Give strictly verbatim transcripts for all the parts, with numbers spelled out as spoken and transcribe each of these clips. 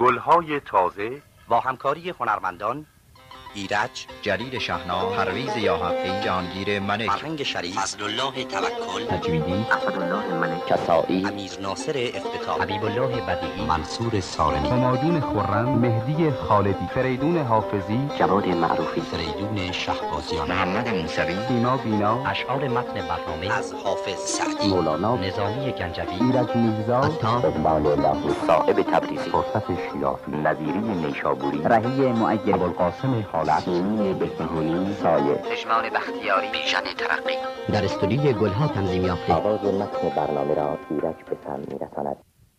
گلهای تازه با همکاری هنرمندان ایرج، جلیل شهنا، پرویز یاحقی، جهانگیر منش، فرهنگ شریف، فضلالله توکل، تجویدی، اسدالله منش، کسائی، امیر ناصر افتتاح، حبیب الله بدیعی، منصور سالمی، همایون خرم، مهدی خالدی، فریدون حافظی، جواد معروفی، فریدون شهبازیان، محمد موسوی، سیما بینا، اشعار متن برنامه از حافظ سعدی، مولانا، نظامی گنجوی، ایرج میرزا، اقبال الهی، صائب تبریزی، فرصت شیرازی، نظیری نیشابوری، رهی معید، ابوالقاسم خالد، سیمین بهبهانی، سایه، پژمان بختیاری، بیژن ترقی. در استودیوی گلها تنظیم یافته آغاز متن برنامه را ایرج به سر می‌رساند.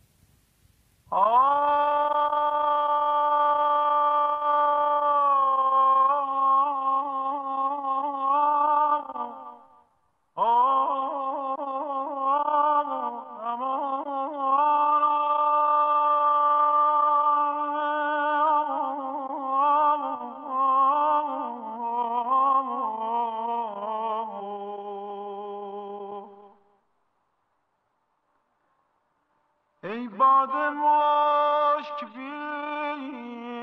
ای باد مشک بین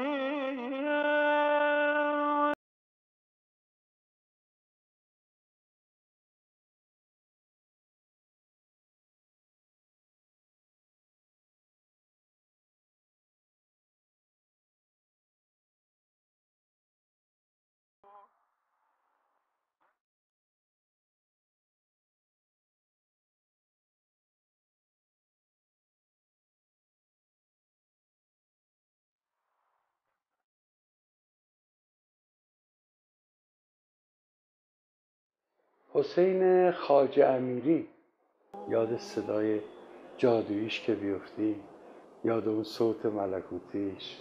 حسین خواجه امیری، یاد صدای جادوییش که بیفتی، یاد اون صوت ملکوتیش،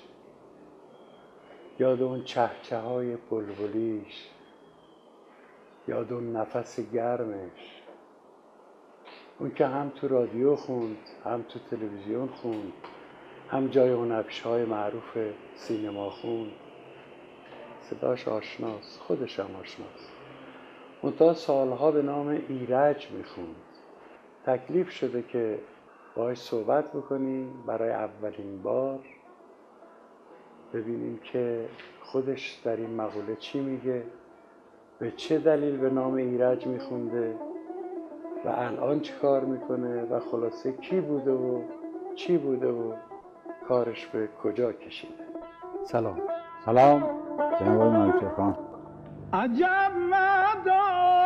یاد اون چهچه های بلبلیش، یاد اون نفس گرمش، اون که هم تو رادیو خوند، هم تو تلویزیون خوند، هم جای اون افش های معروف سینما خوند. صداش آشناست، خودش هم آشناست. منتها سالها به نام ایرج میخوند. تکلیف شده که باهاش صحبت بکنیم برای اولین بار، ببینیم که خودش در این مقوله چی میگه، به چه دلیل به نام ایرج میخونده و الان چی کار میکنه و خلاصه کی بوده و چی بوده و کارش به کجا کشیده. سلام. سلام جناب آقای منوچهر خان. عجب مدار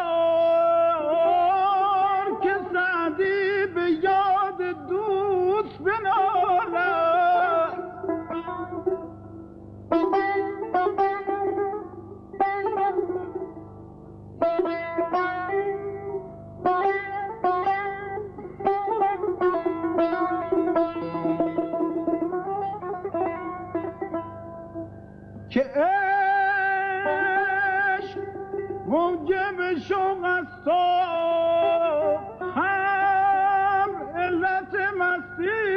که سعدی به یاد دوست بنالد، که عشق موجب شوق است و هم علت مستی.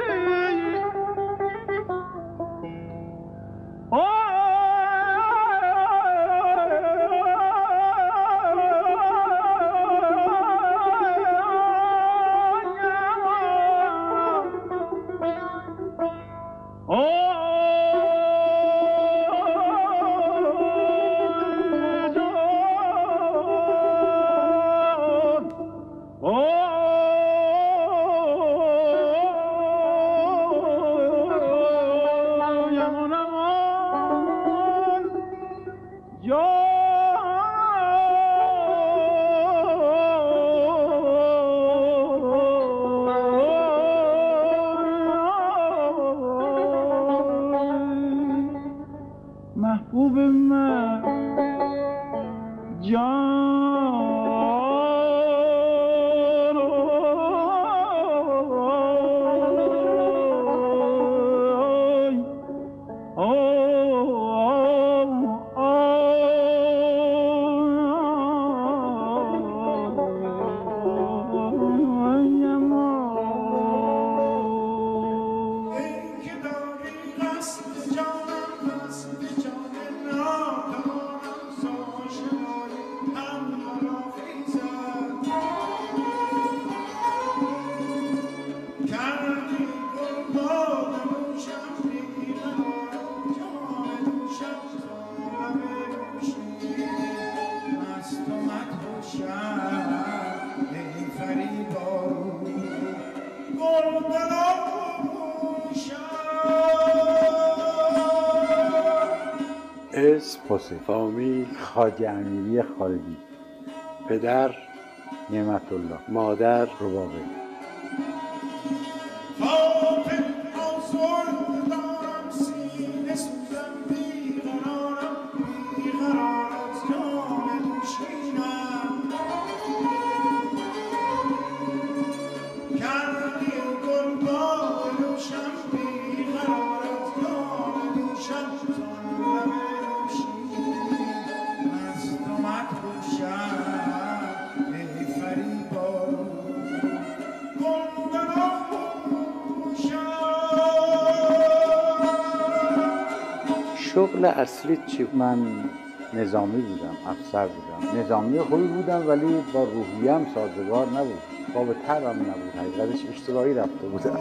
محبوب من جان I'm اسم حسین، فامیل خواجه امیری خالدی، پدر نعمت الله، مادر ربابه. شغل اصلی چی بود؟ من نظامی بودم، افسر بودم. نظامی خوبی بودم ولی با روحیم سازگار نبود، با به طبعم نبود. حقیقتش اشتباهی رفته بودم.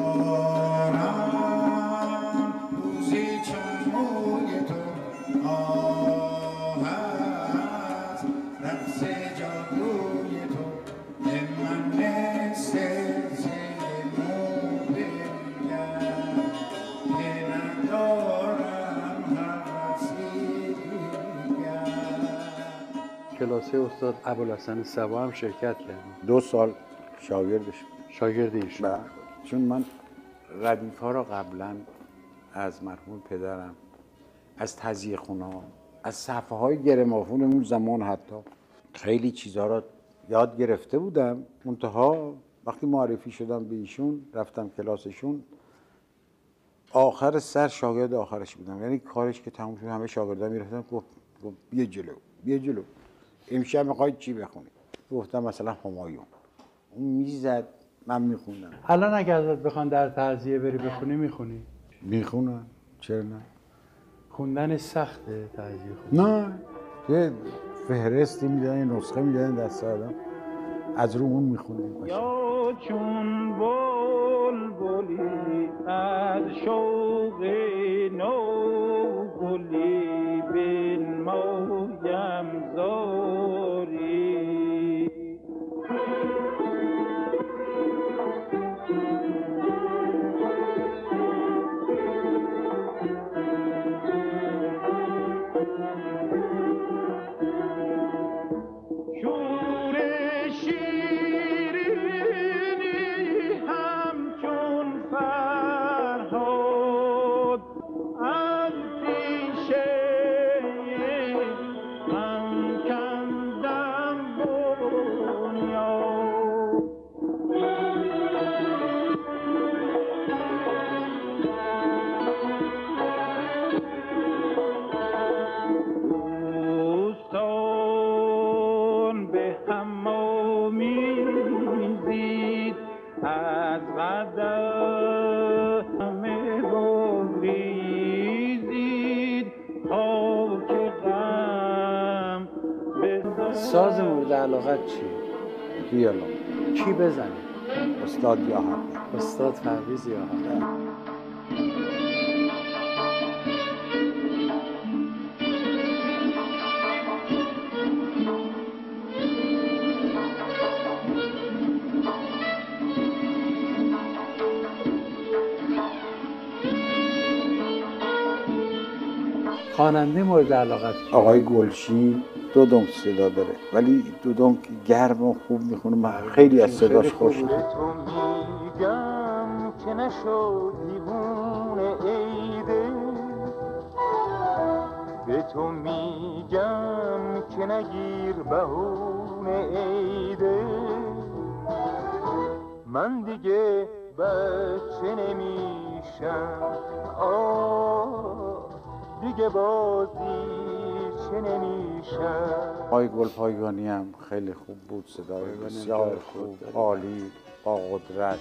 کلاسه استاد ابوالحسن صبا هم شرکت کردم. دو سال شاگردش بودم. شاگرد ایشون. بله. چون من ردیف ها را قبلا از مرحوم پدرم، از تزیه خونه ها، از صفحه های گرمافون اون زمان حتی خیلی چیزها را یاد گرفته بودم. منتها وقتی معرفی شدم به ایشون، رفتم کلاسشون، آخر سر شاگرد آخرش بودم. یعنی کارش که تموم شد همه شاگردان میرفتن، گفت گفت بیا جلو بیا جلو امشب میخوای چی بخونی؟ گفتم مثلا همایون. اون میزد من میخوندم. الان اگر ازت بخوان در تعزیه بری بخونی میخونی؟ میخونم، چرا نه؟ خوندن سخته تعزیه خوندن؟ نه، یه فهرستی میدن، نسخه میدن دست آدم، از رو اون میخونیم. یا چون بلبلی از شوق نو گلی بنمایم زاری. ساز مورد علاقت چیه؟ ویولون. کی بزنه؟ استاد یاحق. استاد پرویز یاحق. خواننده مورد علاقت کیه؟ آقای گلشین دو دنگ صدا داره ولی دو دنگ گرم و خوب میخونه. من خیلی از صداش خوش به تو میگم که نشد دیوونه عیده، به تو میگم که نگیر بهونه عیده، من دیگه بچه نمیشم، آه دیگه بازی چه نمیشم. آقای گلپایگانی هم خیلی خوب بود، صدای بسیار خوب، عالی، با قدرت.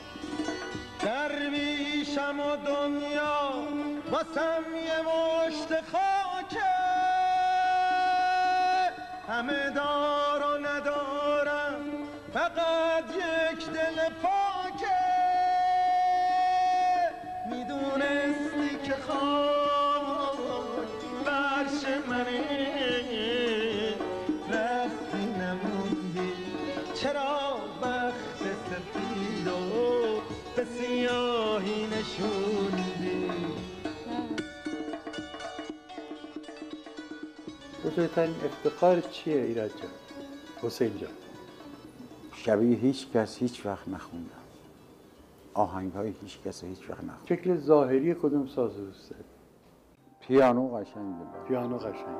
درویشم و دنیا واسم یه مشت خاکه، همه دار و ندارم فقط یک دل پاکه، میدونستی که خاک فرش منه، رفتی نموندی بزرگترین افتخار چیه ایرج جان؟ حسین جان؟ شبیه هیچ کس هیچ وقت نخوندم. آهنگ های هیچ کس هیچ وقت نخوندم. شکل ظاهری کدوم ساز دوست داری؟ پیانو قشنگه. پیانو قشنگ.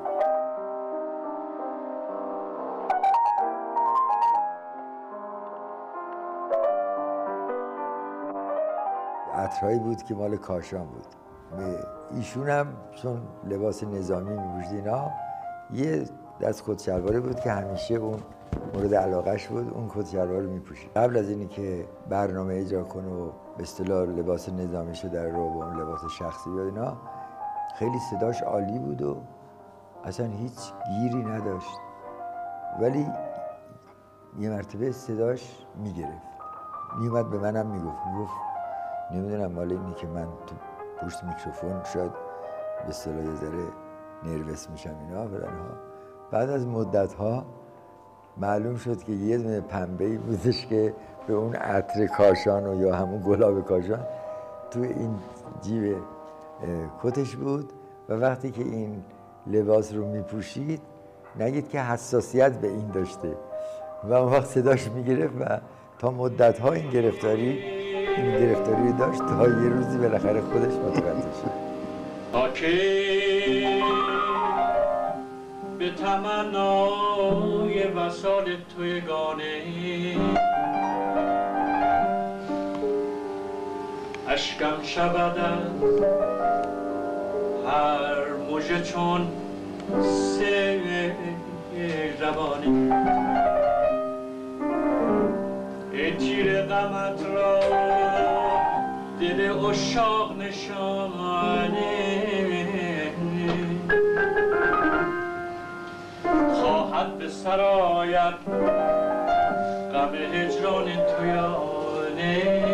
عطرهایی بود که مال کاشان بود. ایشون هم چون لباس نظامی می‌پوشید اینا، یه دست کت شلواری بود که همیشه اون مورد علاقهش بود، اون کت شلوار رو می‌پوشید. قبل از اینی که برنامه اجرا کنه و به اصطلاح لباس نظامیشو در رو با اون لباس شخصی و اینا، خیلی صداش عالی بود و اصلا هیچ گیری نداشت، ولی یه مرتبه صداش میگرفت، میومد به منم میگفت میگفت نمیدونم مال اینی که من تو پشت میکروفون شاید به اصطلاح یه ذره نروس میشم اینا فلان ها. بعد از مدت ها معلوم شد که یه دونه پنبه‌ای بودش که به اون عطر کاشان و یا همون گلاب کاشان تو این جیب کتش بود و وقتی که این لباس رو میپوشید نگید که حساسیت به این داشته و اون وقت صداش میگرفت و تا مدت ها این گرفتاری این گرفتاری داشت تا یه روزی بالاخره خودش متوجه شد. تا که به تمنای وصال تو یگانه اشکم شود از هر مژه چون سیل روانه ای تیر غمت را دل عشاق نشانه خواهد به سرایت غم هجران تویانه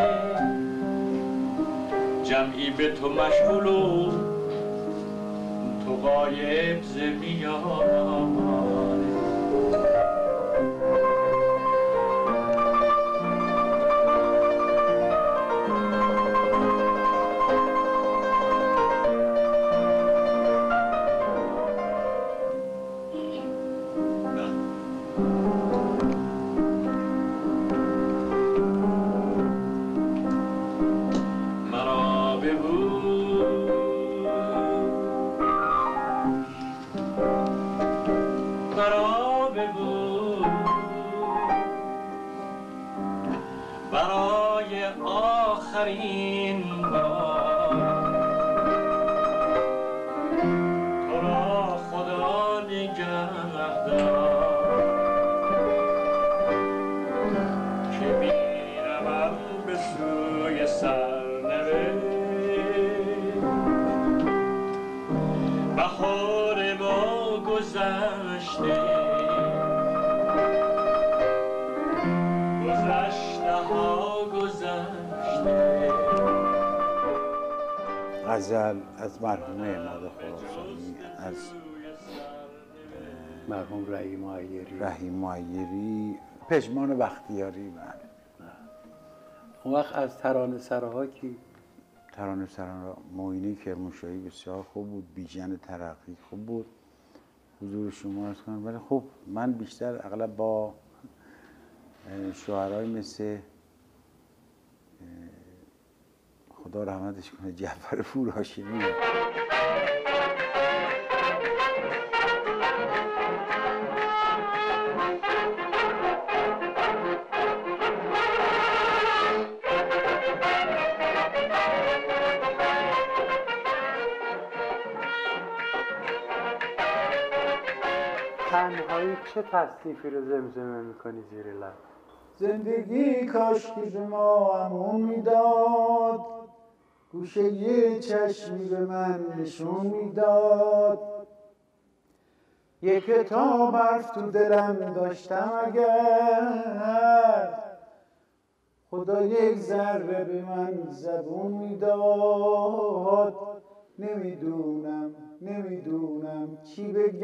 جمعی به تو مشغول و تو غایب ز میانه برای آخرین بار تو را خدا نگهدار که میروم به سوی سرنوشت بهار ما گذشته غزل از مرحوم عماد خراسانی، از مرحوم رحیم معیری رحیم معیری پژمان بختیاری. بله. اون وقت از ترانه سراها کی؟ ترانه سراها معینی کرمانشاهی بسیار خوب بود، بیژن ترقی خوب بود، حضور شما عرض کنم. ولی خب من بیشتر اغلب با شاعرای مثل خدا رحمتش کنه جعفر پورهاشمی تنهایی چه تصنیفی رو زمزمه میکنی زیر لب؟ زندگی کاشکی به ما امون میداد، گوشه یه چشمی به من نشون میداد، یک کتاب حرف تو دلم داشتم اگر خدا یک ذره به من زبون میداد، نمیدونم نمیدونم چی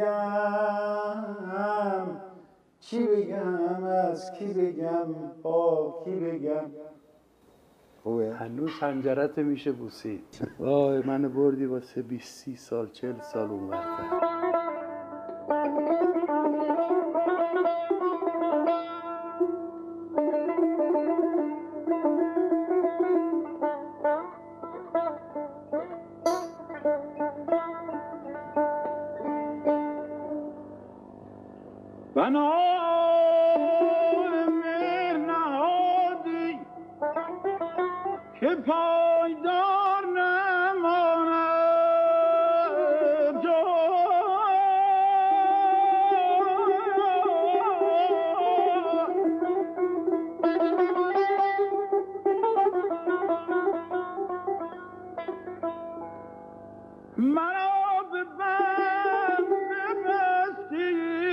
بگم چی بگم از کی بگم با کی بگم. خوبه؟ هنوز حنجرت میشه بوسید. وای منو بردی واسه بیست سی سال چهل سال اون وقت. بنای مهر نهادی که پایدار نماند مرا به بند ببستی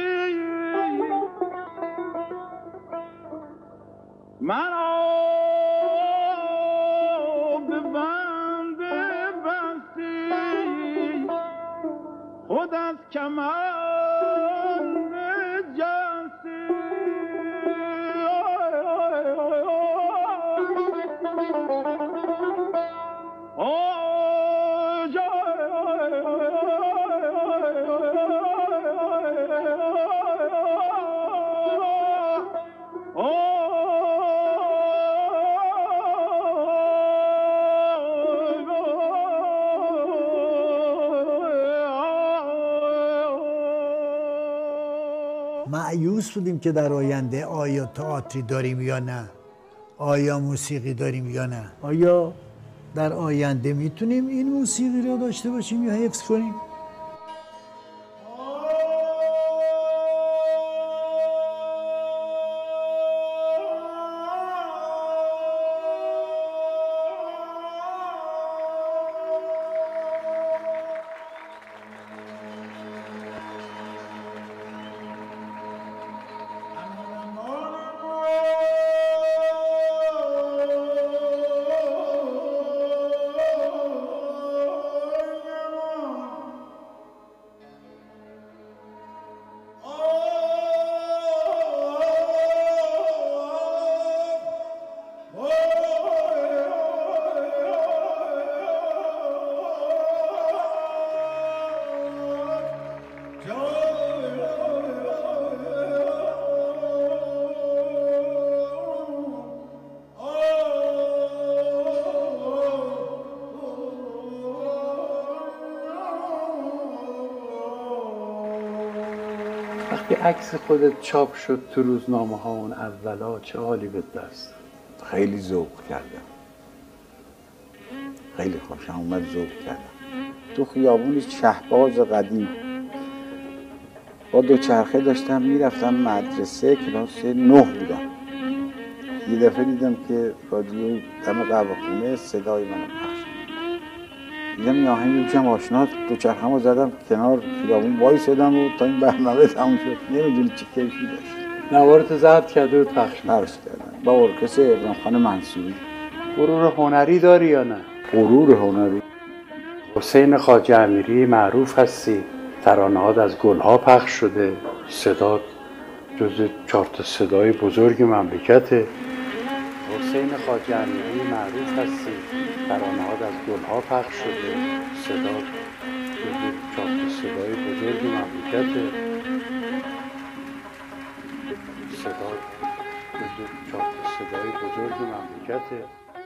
مرا به بند ببستی خود از کمند جستی مایوس بودیم که در آینده آیا تئاتری داریم یا نه، آیا موسیقی داریم یا نه، آیا در آینده میتونیم این موسیقی رو داشته باشیم یا حفظ کنیم. وقتی عکس خودت چاپ شد تو روزنامه ها اون اولا چه حالی به دست؟ خیلی ذوق کردم، خیلی خوشم اومد، ذوق کردم. تو خیابون شهباز قدیم با دوچرخه داشتم میرفتم مدرسه، کلاس نه بودم. یه دفعه دیدم که رادیو دم قهوه‌خونه صدای منو پخش دیدم این آهنگ میشم آشنا، دوچرخه‌مو زدم کنار خیابون وایسادم و تا این برنامه تموم شد. نمیدونی چه کیفی داشت. نوارت ضبط کرده و پخش پخش کردن با ارکستر ابراهیم خان منصوری. غرور هنری داری یا نه؟ غرور هنری. حسین خواجه امیری معروف هستی، ترانه‌هات از گلها پخش شده، صدات جز چهار تا صدای بزرگ مملکته. حسین خواجه امیری معروف هستی، ترانه‌هات از گلها پخش شده، صدات جز چهار تا صدای بزرگ مملکته. صدات جز چهار تا صدای بزرگ مملکته.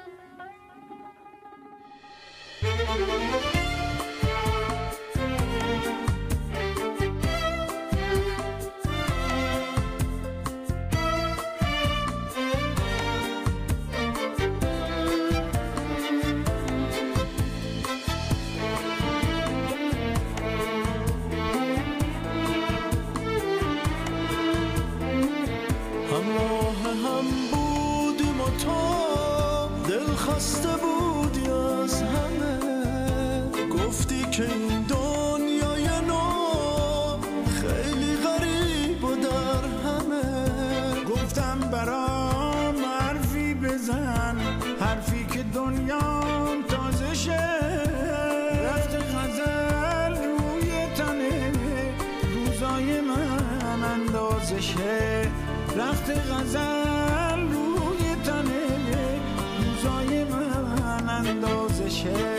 خسته بودی از همه، گفتی که این دنیای نو خیلی غریب و در همه. گفتم برام حرفی بزن، حرفی که دنیام تازه شه. رفت غزل روی تنه، روزای من اندازه شه. رفت غزل روی تنه، روزای من اندازه شه.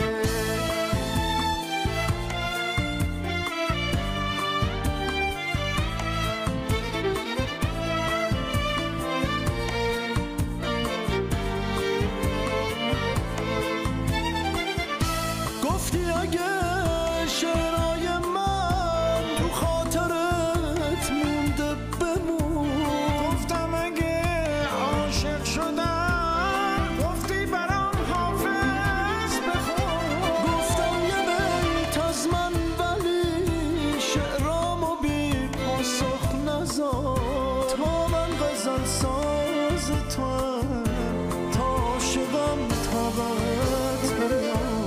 گفتی اگه شعرهای من تو خاطرت مونده بمونه، ساز تو هم تا عاشقم طاقت برم.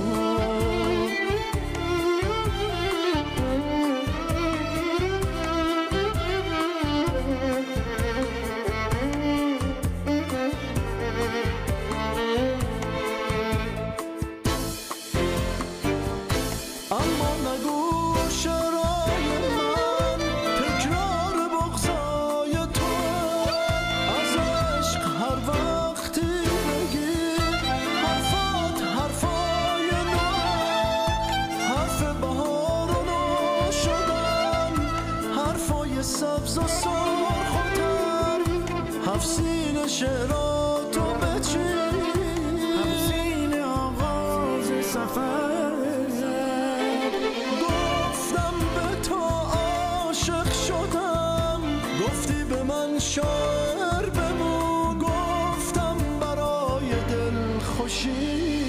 سبز و سرخ و تر هفسین شعراتو بچین، هفسین آغاز سفر. گفتم به تو عاشق شدم، گفتی به من شاعر بمون. گفتم برای دل خوشی،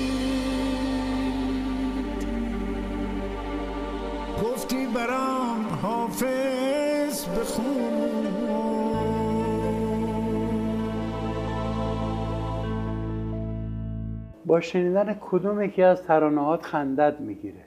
گفتی برام حافظ بخون. با شنیدن کدوم یکی از ترانه‌هات خندت میگیره؟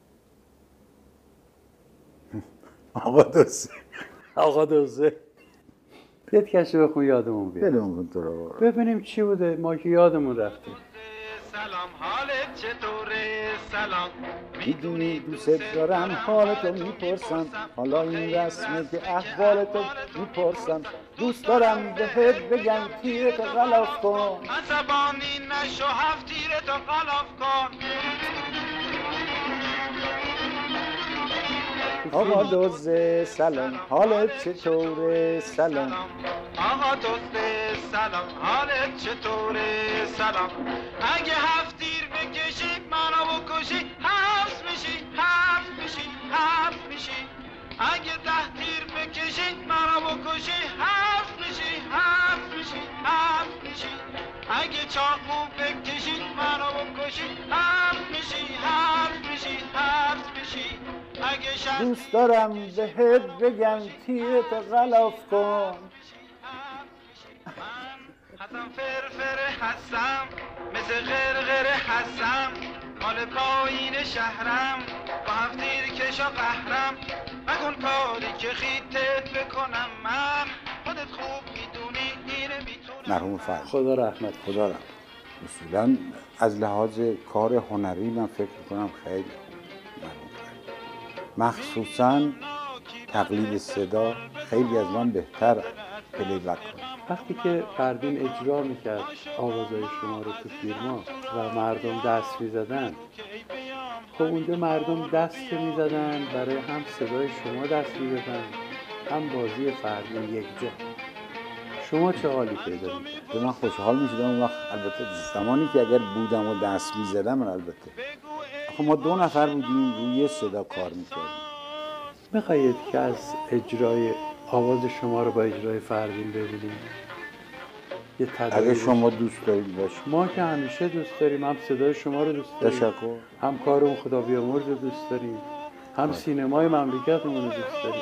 آقا دوسته آقا دوسته بیاد کشو بخون یادمون بیاد. بلمون کن تو رو ببینیم چی بوده، ما که یادمون رفته. سلام حالت چطوره؟ سلام میدونی دوست دارم حالتو میپرسم، حالا این رسمه که احوالتو میپرسم. دوست دارم بهت بگم تیرتو غلاف کن، عصبانی نشو هفت تیرتو غلاف کن. آقا دوزه سلام حالت چطوره؟ سلام آقا دوسته سلام حالت چطوره؟ سلام اگه هفت تیر بکشی منو بکشی حبس میشی حبس میشی حبس میشی. اگه ده تیر بکشی منو بکشی حبس میشی حبس میشی حبس میشی. اگه چاقو بکشی منو بکشی حبس میشی حبس میشی حبس میشی. دوست دارم بهت بگم تیرتو غلاف کن. حسن فرفر هستم مثل غرغر هستم، مال پایین شهرم با هفت تیر کشا قهرم. نکن کاری که خیتت بکنم من، خودت خوب میدونی اینه میتونم. مرحوم فرد خدا رحمت خدا رحمت. اصولا از لحاظ کار هنری من فکر میکنم خیلی مرحوم فرد، مخصوصا تقلید صدا خیلی از من بهتر پلی بک کنه. وقتی که فردین اجرا میکرد آوازهای شما رو تو فیلم‌ها و مردم دست میزدن، خب اونجا مردم دست میزدن برای هم صدای شما دست میزدن هم بازی فردین یک جا. شما چه حالی پیدا میکرد؟ به من خوشحال میشدم اون وقت. البته زمانی که اگر بودم و دست میزدم البته خب ما دو نفر بودیم روی یه صدا کار میکردیم. میخواید که از اجرای آواز شما رو با اجرای فردین ببینیم؟ یه اگه شما دوست دارید باشه. ما که همیشه دوست داریم، هم صدای شما رو دوست داریم، تشکر. هم کار اون خدا بیامرز رو دوست داریم، هم سینمای مملکتمون رو دوست داریم.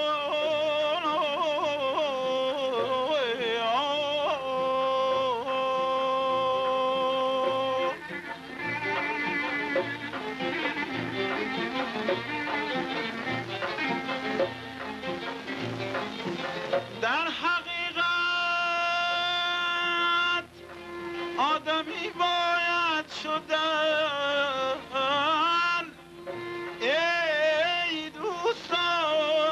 آدمی باید شدن ای دوستان.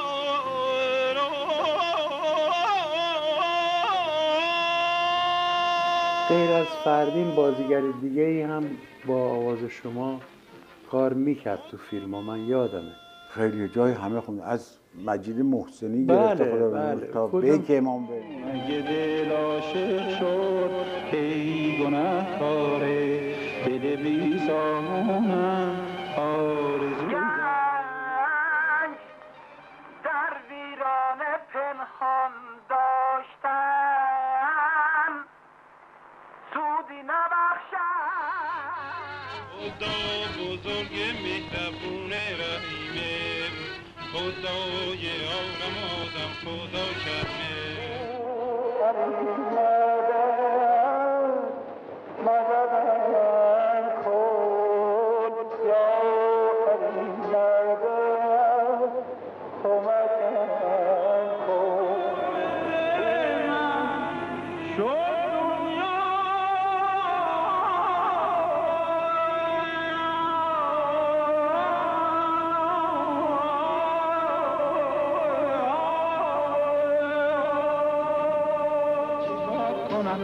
غیر از فردین بازیگر دیگه ای هم با آواز شما کار میکرد تو فیلم ها، من یادمه. خیلی جای همه خونده، از مجید محسنی بله، گرفته خدا بله. تا کدوم؟ بیک امام بریم. اگه دل عاشق شد ای گناه کاره، دل بیزارم آرزو گنج در ویران پنهان داشتن سودی نبخشن. خدا بزرگ مهربون رحیمه، خدای عالم آدم خدا کرده. کنم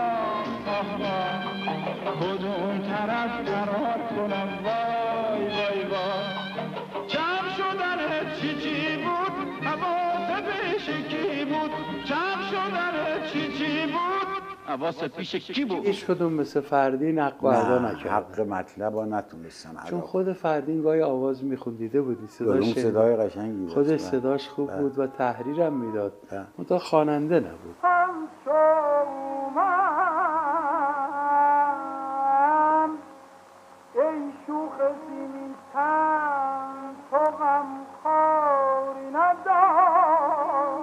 کدوم طرف فرار کنم وای وای وای چم شدن چی چی بود حواس پیش کی بود چم شدن چی چی بود حواس پیش کی بود هیچ کدوم مثل فردین حق و ادا نکرد حق مطلب ها نتونستن چون خود فردین گاهی آواز میخوند دیده بودی صداش صدای قشنگی داشت خودش صداش خوب بود و تحریرم میداد منتها خواننده نبود ای شوخ زمین تن تو غم خاری ندار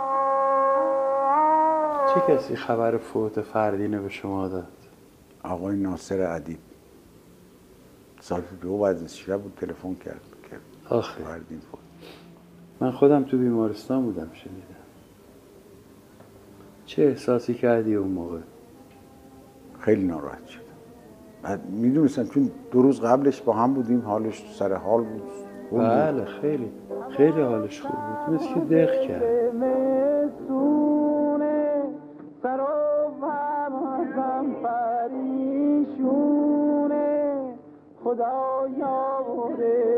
چه کسی خبر فوت فردین به شما داد؟ آقای ناصر ادیب ساعت دو بعد از شب بود تلفن کرد که آخه فردین فوت. من خودم تو بیمارستان بودم شنیدم. چه احساسی کردی اون موقع؟ خیلی ناراحت شدم. بعد میدونستم چون دو روز قبلش با هم بودیم حالش سر حال بود. بله خیلی خیلی حالش خوب بود مثل که دق کرد. خدایا بوده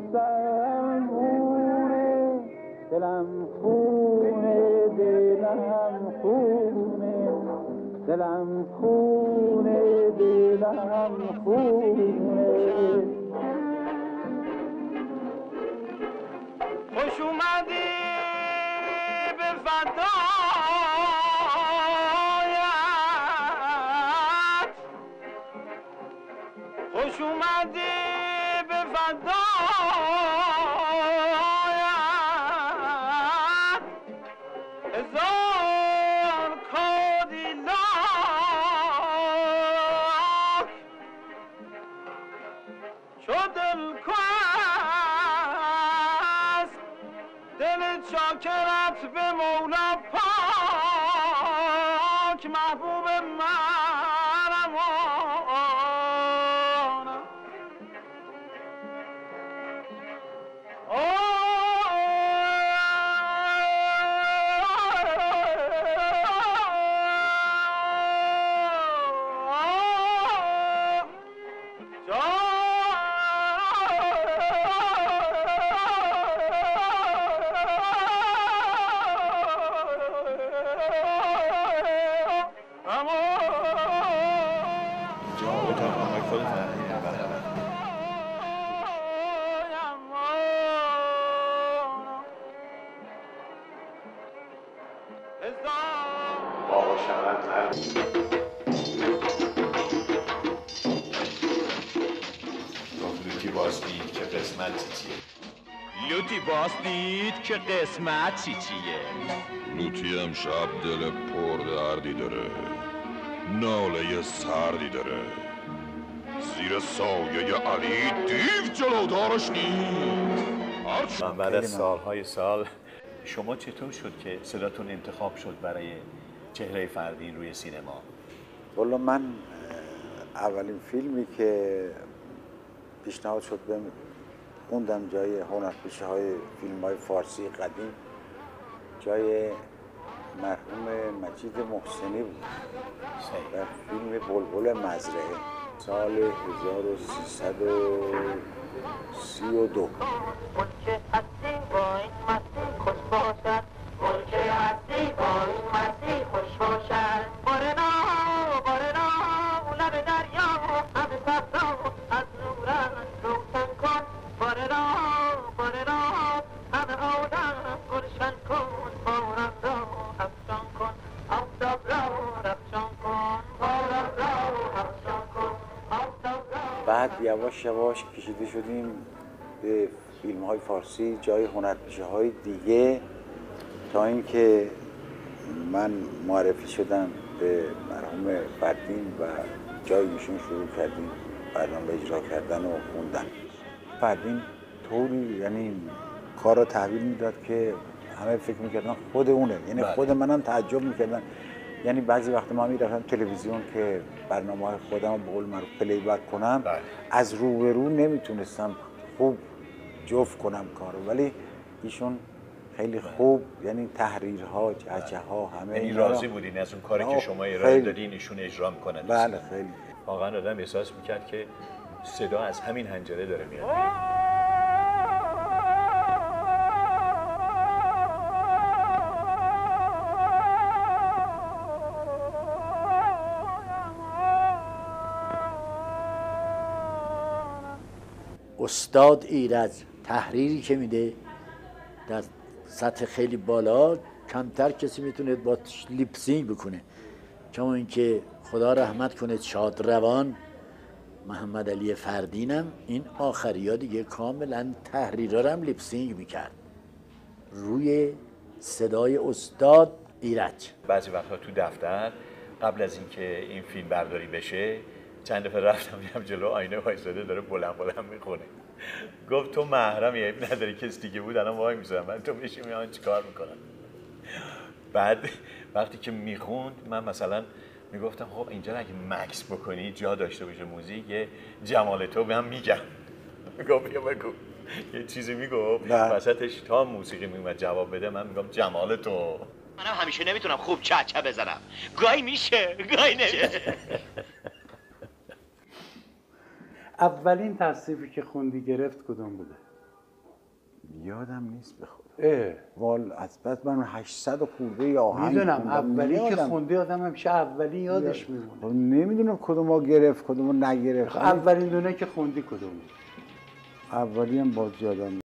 مسلمونه دلم خونه دلم خونه دلم خونه دلم خونه خوش اومدی به فدایت خوش اومدی به فدایت هزار کادیلاک چو دلکش دل چاکرت به مولا پاک محبوب من امانم لوتی باز دید که قسمت چیه لوتی باز دید که قسمت چی چیه لوتی امشب دل پر دردی داره ناله سردی داره زیر سایه علی دیو جلودارش نیست. بعد از سالهای سال شما چطور شد که صداتون انتخاب شد برای چهره فردین روی سینما؟ والا من اولین فیلمی که پیشنهاد شد بهم خوندم جای هنرپیشه های فیلم های فارسی قدیم جای مرحوم مجید محسنی بود در فیلم بلبل مزرعه سال هزار و سیصد و سی و دو. بعد یواش یواش کشیده شدیم به فیلم های فارسی جای هنرپیشه های دیگه تا اینکه من معرفی شدم به مرحوم فردین و جای ایشون شروع کردیم برنامه اجرا کردن و خوندن. فردین طوری یعنی کار رو تحویل میداد که همه فکر میکردن خود اونه، یعنی بله. خود منم تعجب میکردن. یعنی بعضی وقت ما میرفتم تلویزیون که برنامه های خودم رو به قول معروف پلی بک کنم بله. از روبرو نمیتونستم خوب جفت کنم کارو، ولی ایشون خیلی خوب، یعنی تحریرها، جهجه ها همه یعنی اینا راضی رو- بودین از اون کاری که آه، شما ارائه خیلی. دادین ایشون اجرا میکنن؟ بله خیلی. واقعا آدم احساس میکرد که صدا از همین حنجره داره میاد. استاد ایرج تحریری که میده در سطح خیلی بالا، کمتر کسی میتونه با لیپسینگ بکنه. کما اینکه خدا رحمت کنه شادروان محمد علی فردینم این آخریا دیگه کاملا تحریرا رو هم لیپسینگ میکرد روی صدای استاد ایرج. بعضی وقتا تو دفتر قبل از اینکه این فیلم برداری بشه چند دفعه رفتم دیدم جلو آینه وایساده داره بلند بلند میخونه. گفت تو محرمی، عیب نداری، کسی دیگه بود الان وای میذارم من تو بشی میان چیکار میکنن. بعد وقتی که میخوند من مثلا میگفتم خب اینجا اگه مکس بکنی جا داشته باشه موزیک، یه جمال تو به هم میگم. میگم بیا بگو یه چیزی میگو وسطش تا موسیقی میومد جواب بده من میگم جمال تو. منم همیشه نمیتونم خوب چه بزنم، گاهی میشه گاهی نمیشه. اولین تصنیفی که خوندی گرفت کدوم بوده؟ یادم نیست به خدا. اه وال از بعد من هشتصد و خورده یا آهنگ میدونم خوندم. اولی که یادم. خوندی آدم همیشه اولی یادش میمونه. خب نمیدونم کدومو گرفت کدومو نگرفت. اولین دونه که خوندی کدوم بود؟ اولی هم باز یادم نیست.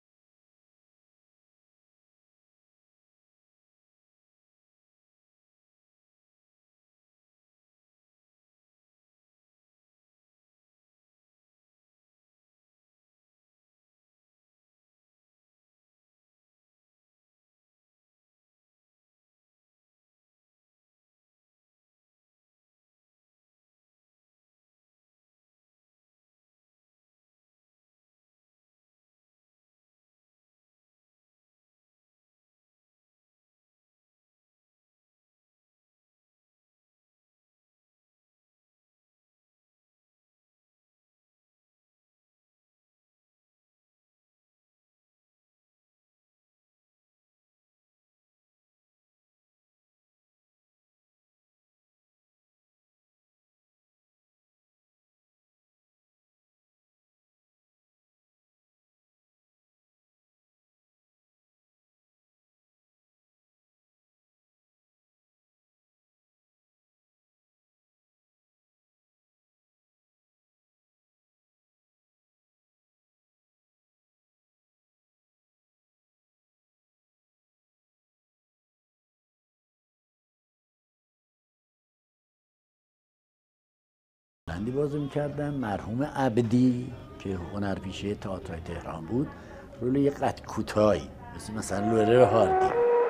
بندی بازی میکردم مرحوم عبدی که هنرپیشه تئاتر تهران بود، رول یه قد کوتاهی مثل مثلا لورر هاردی.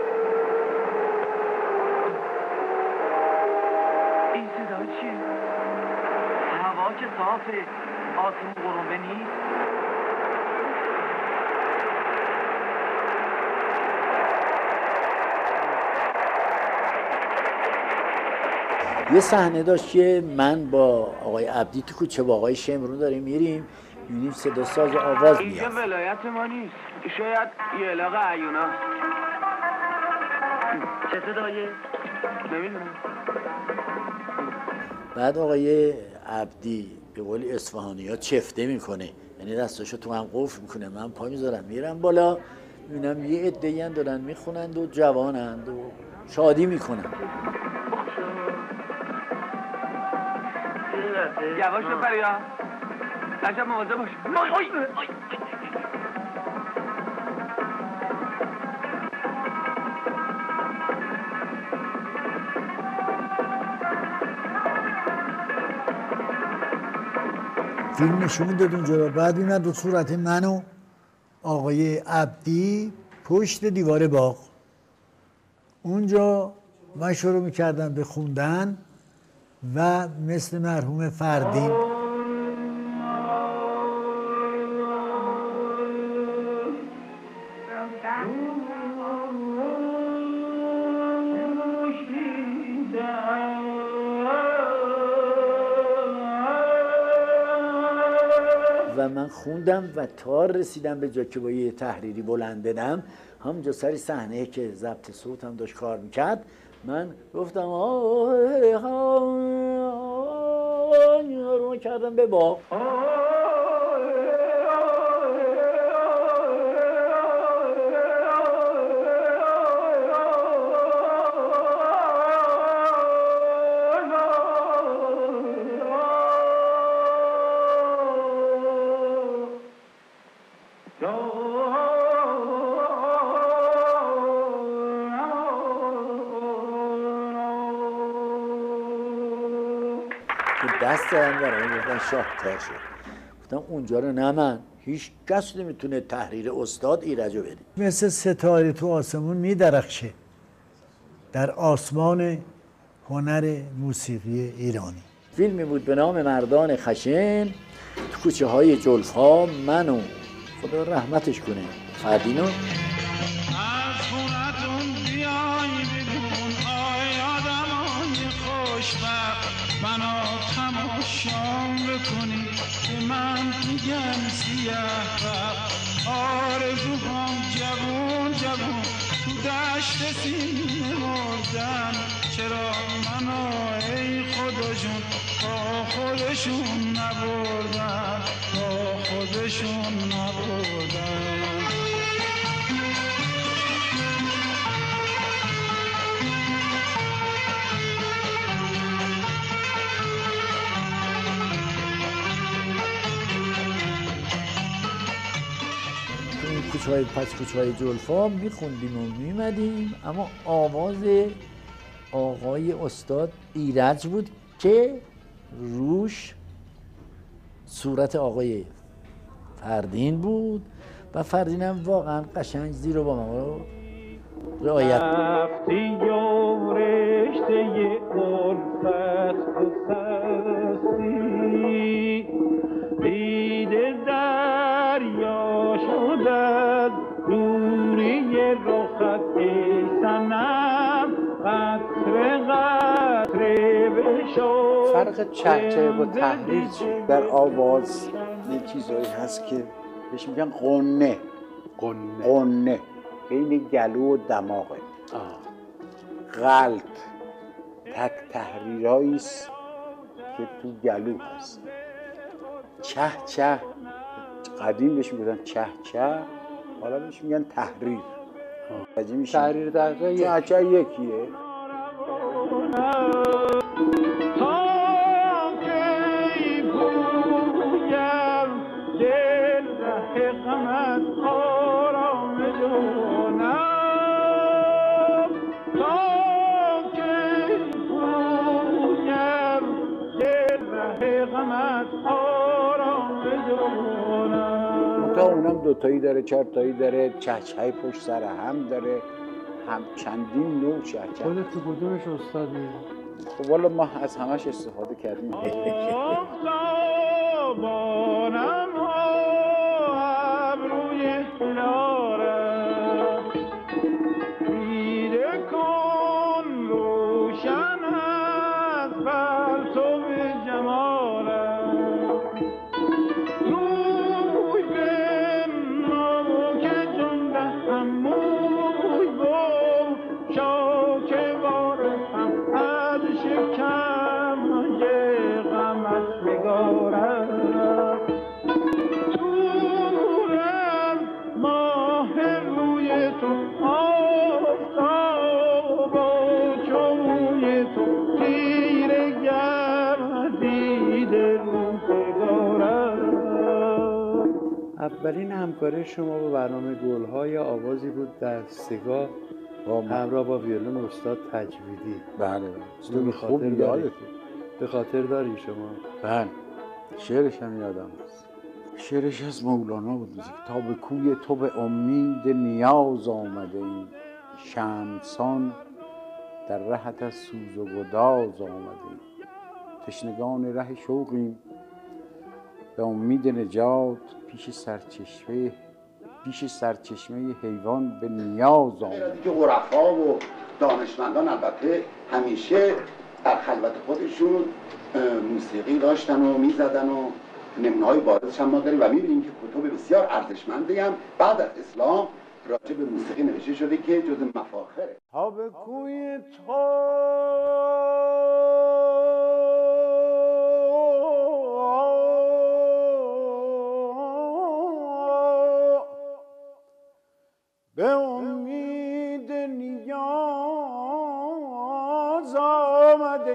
این صدا چیه؟ هوا که صافه، آسمون قرنبه نیست. یه صحنه داشت که من با آقای عبدی تو کوچه با آقای شمرون داریم میریم، میبینیم صدا ساز آواز میاد. اینجا ولایت ما نیست، شاید یه علاقه عیونا. چه صدایه؟ نمیدونم. بعد آقای عبدی به قول اصفهانی ها چفته میکنه، یعنی دستاشو تو هم قفل میکنه، من پا میذارم میرم بالا، میبینم یه عده‌ای هم دارن میخونند و جوانند و شادی میکنن. یواش بپریا، لشم مواظب باش. آی آی آی. فیلم نشون داد اونجا رو، بعد میمد رو صورت من و آقای عبدی پشت دیوار باغ. اونجا من شروع میکردم به خوندن و مثل مرحوم فردین و و من خوندم و تا رسیدم به جا که با یه تحریری بلند بدم، همونجا سری صحنه که ضبط صوت هم داشت کار میکرد، من گفتم رو کردم به با دست هم برای گفتن شاهکار شد. گفتم اونجا رو نه من، هیچ کس نمیتونه تحریر استاد ایرجو بده. مثل ستاره تو آسمون میدرخشه در آسمان هنر موسیقی ایرانی. فیلمی بود به نام مردان خشن. تو کوچه های جلفا منو خدا رحمتش کنه فردینو منو تماشام بکنی که من میگم سیاه آرزوهام جوون جوون تو دشت سینه مردن چرا منو ای خودشون با خودشون نبردن با خودشون نبردن. کوچه های پس کوچه های جلفا میخوندیم و میمدیم، اما آواز آقای استاد ایرج بود که روش صورت آقای فردین بود و فردین هم واقعا قشنگ زیر و با ما رو رعایت رفتی و رشته الفت بسستی دیده دریا شدد دوری رخت ای صنم قطره قطره بشو. فرق چهچه با تحریر در آواز یه چیزایی هست که بهش میگن قنه قنه قنه بین گلو و دماغه. غلط تک تحریرهایی است که تو گلو هست. چه چه قدیم بهش میگن چه چه، حالا بهش میگن تحریر. تحریر دقیقه چه چه یکیه. تا اونم دوتایی داره، چهارتایی داره، چهچه‌های پشت سر هم داره، هم چندین نوع چهچه. خودت تو کدومش استادی؟ خب والا ما از همش استفاده کردیم. اولین همکاری شما با برنامه گل‌ها یا آوازی بود در سگاه همراه با ویولن استاد تجویدی. بله بله. خوب یادته. به خاطر داری شما؟ بله. شعرش هم یادم هست. شعرش از مولانا بود. تا به کوی تو به امید نیاز آمده ایم، شمسان در رهت از سوز و گداز آمده ایم. تشنگان ره شوقیم به امید نجات، پیش سرچشمه پیش سرچشمه حیوان به نیاز آمد. که عرفا و دانشمندان البته همیشه در خلوت خودشون موسیقی داشتن و میزدن و نمونه‌های بارزش هم ما داریم و می‌بینیم که کتب بسیار ارزشمندی هم بعد از اسلام راجع به موسیقی نوشته شده که جز مفاخره. تا به کوی تو به امید نیاز آمده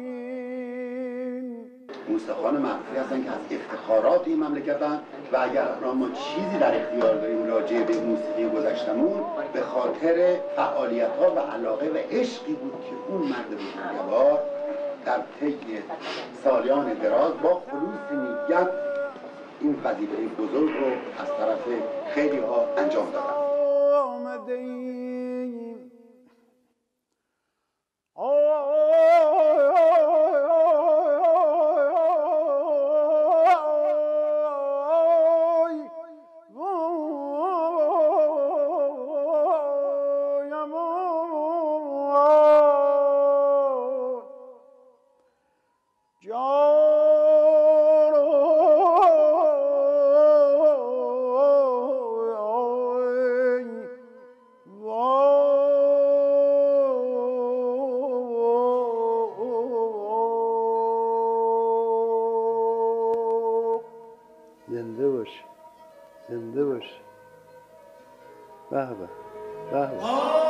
ایم. موسیقیان معروفی هستن که از افتخارات این مملکتن و اگر ما چیزی در اختیار داریم راجع به موسیقی گذشتمون به خاطر فعالیت‌ها و علاقه و عشقی بود که اون مرد بزرگوار در طی سالیان دراز با خلوص نیت این وظیفه بزرگ رو از طرف خیلی ها انجام دادن. آمده ایم زنده باش، زنده باش. به به به به.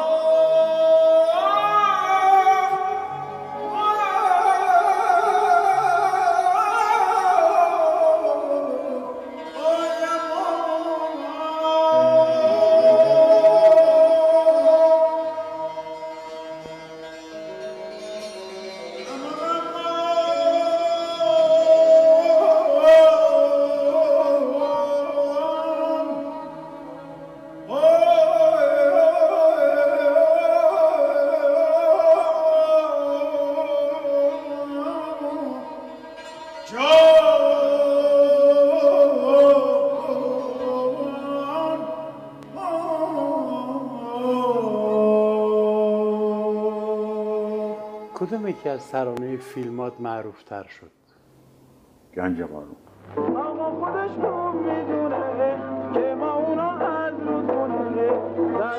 کدوم یکی از ترانه فیلمات معروف تر شد؟ گنج بارون. اما خودش خوب میدونه که ما اونا از رود کنه در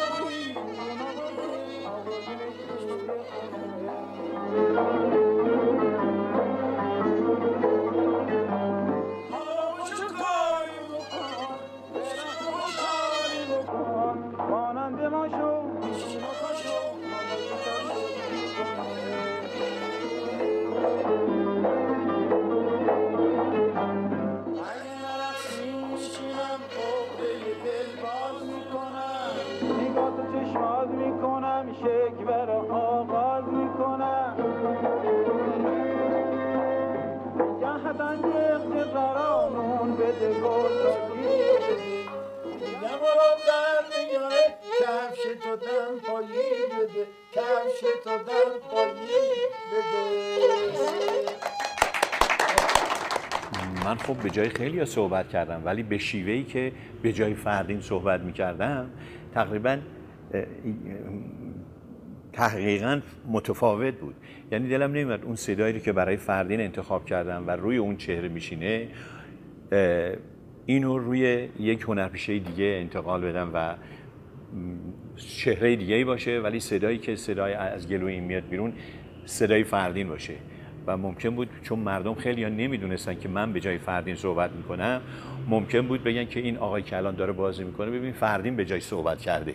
ماننده ما شو چشماز میکنم شکوه رو آغاز میکنم یهدن اقتدارانون بده گل رازی نمارم در میاره کفش تو دم پایی بده کفش تو دم پایی بده. من خب به جای خیلی ها صحبت کردم ولی به شیوهی که به جای فردین صحبت میکردم تقریبا تحقیقاً متفاوت بود. یعنی دلم نمیاد اون صدایی رو که برای فردین انتخاب کردم و روی اون چهره میشینه اینو روی یک هنرپیشه دیگه انتقال بدم و چهره دیگه‌ای باشه ولی صدایی که صدای از گلوی این میاد بیرون صدای فردین باشه. و ممکن بود چون مردم خیلی ها نمیدونستن که من به جای فردین صحبت میکنم ممکن بود بگن که این آقای که الان داره بازی میکنه ببین فردین به جای صحبت کرده.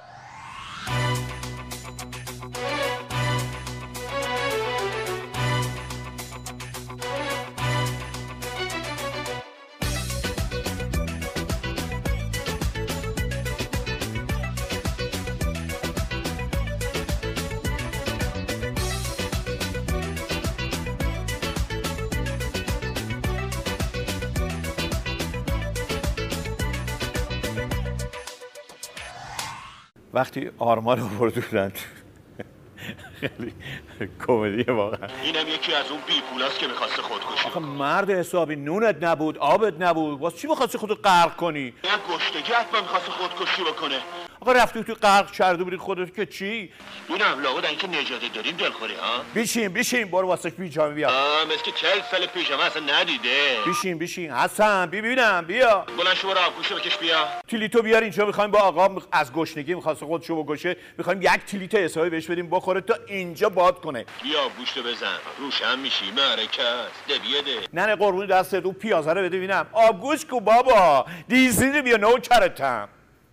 وقتی آرمان رو بردودن خیلی کمدیه واقعا. اینم یکی از اون بی پولاست که میخواسته خودکشی. آخه مرد حسابی نونت نبود آبت نبود واسه چی میخواستی خودت غرق کنی؟ یه گشتگی حتما میخواسته خودکشی بکنه. آقا رفتی تو غرق کرده بودی خودت که چی؟ بودم لابد اینکه نجاته داریم دلخوری ها. بشین بشین برو واسه پیجامه بیا. آه مثل که چهل سال پیجامه اصلا ندیده. بشین بشین حسن ببینم بیا. بلند شو برو آبگوشو بکش بیا. تیلیتو بیار اینجا میخوایم با آقا از گشنگی میخواست خودشو بکشه میخوایم یک تیلیت حسابی بهش بدیم بخوره تا اینجا باد کنه. بیا آبگوشتو بزن روشن میشی معرکت ده بیاده. نه نه قربون دستت اون پیازه رو بده ببینم. آبگوش کو بابا دیزی بیا نوکرتم.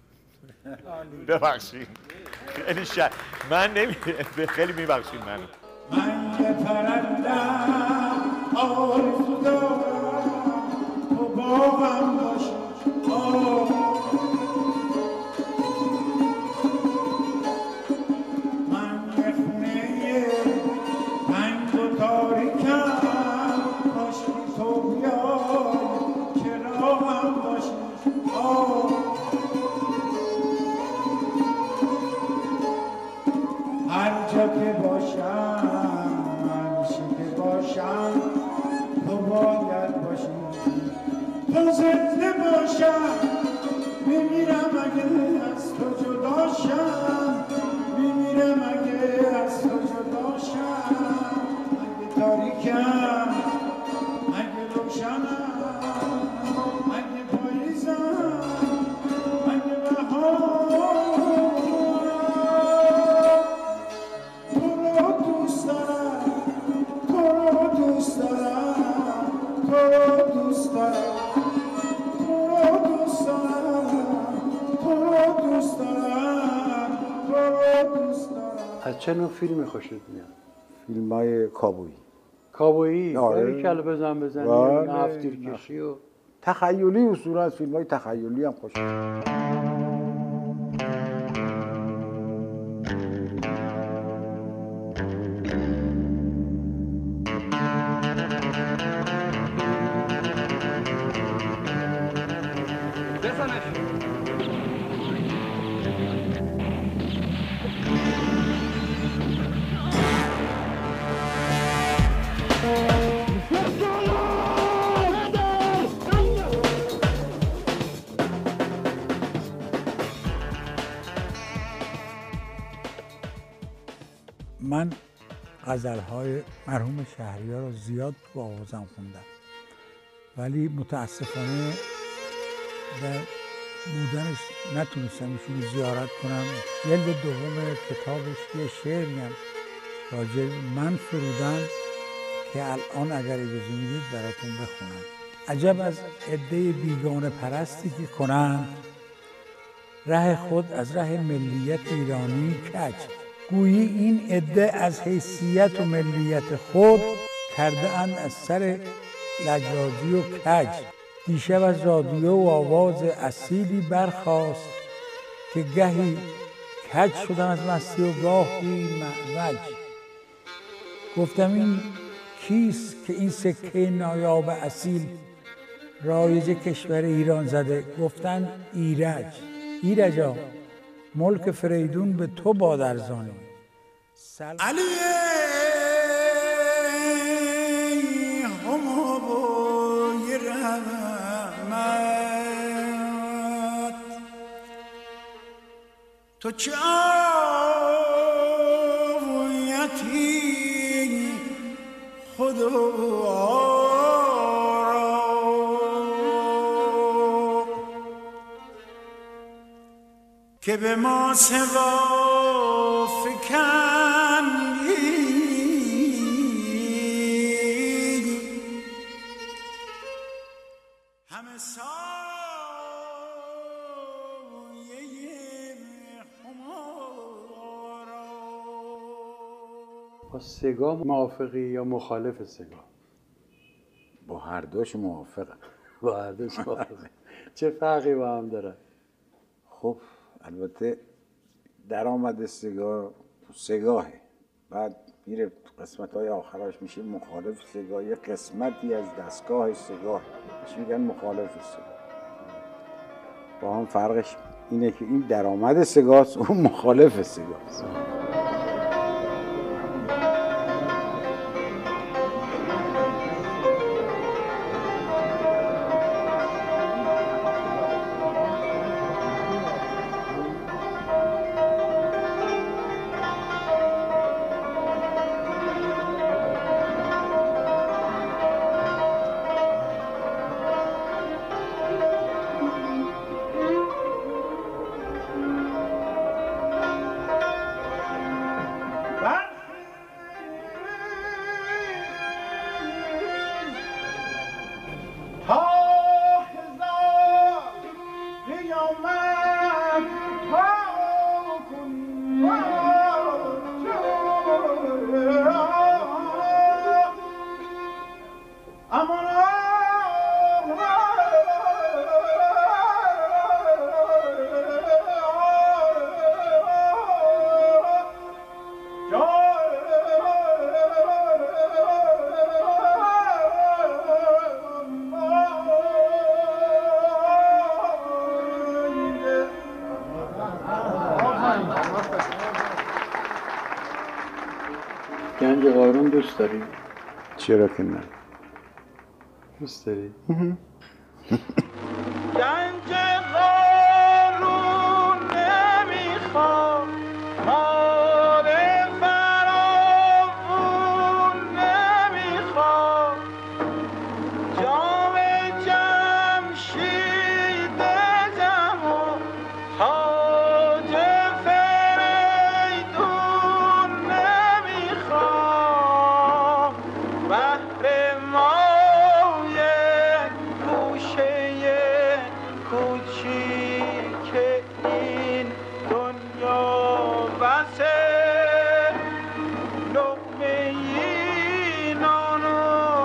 ببخشید خیلی شد من نمی خیلی میبخشید منو. من یه پرندم آرزو دارم تو باغم باشی من یه خونه تنگ و تاریکم کاشکی تو بیای چراغم باشی هر جا که باشم من که باشم تو باید باشی تو زنده باشم میمیرم اگه از تو جدا شم میمیرم اگه از تو جدا شم اگه تاریکم اگه روشنم اگه پاییزم اگه بهار از چه نوع فیلمی خوشت میاد؟ فیلم های کابویی کابویی؟ آره. باری کل بزن بزنی بله. نفتیر کشی و تخیلی اصولا از فیلم های تخیلی هم خوشم من غزل‌های مرحوم شهریار رو زیاد تو آوازم خوندم ولی متاسفانه در بودنش نتونستم ایشون رو زیارت کنم. جلد دوم کتابش یه شعر میگم راجع من فرودن که الان اگر اجازه میدید براتون بخونم. عجب از عده بیگانه پرستی که کنند ره خود از ره ملیت ایرانی کج. گویی این عده از حیثیت و ملیت خود کرده اند از سر لجبازی و کج. دیشب از رادیو و آواز اصیلی برخاست که گهی کج شدم از مستی و گاهی معوج. گفتم این کیست که این سکه نایاب اصیل رایج کشور ایران زده؟ گفتن ایرج. ایرجا ملک فریدون به تو باد ارزانی. علی همابوی رحمت تو چه آویتی خدا که به ما سوا فکندی همه سایه همارا. با سگا موافقی یا مخالف سگا؟ با هر دوش موافقم. با هر دوش موافقم. چه فرقی با هم داره؟ خب البته درآمد سگاه تو سگاهه، بعد میره قسمت های آخرش میشه مخالف سگاه، یه قسمتی از دستگاه سگاه میشه میگن مخالف سگاه. با هم فرقش اینه که این درآمد سگاست اون مخالف سگاست. گنج قارون دوست داری؟ چرا که نه؟ دوست داری؟ گنج قارون نمیخوام، مال فراوون نمیخوام، جام جمشید جهان تاج فریدون نمیخوام، بهر مای گوشه کوچیک این دنیا بسه، لقمه ای نان و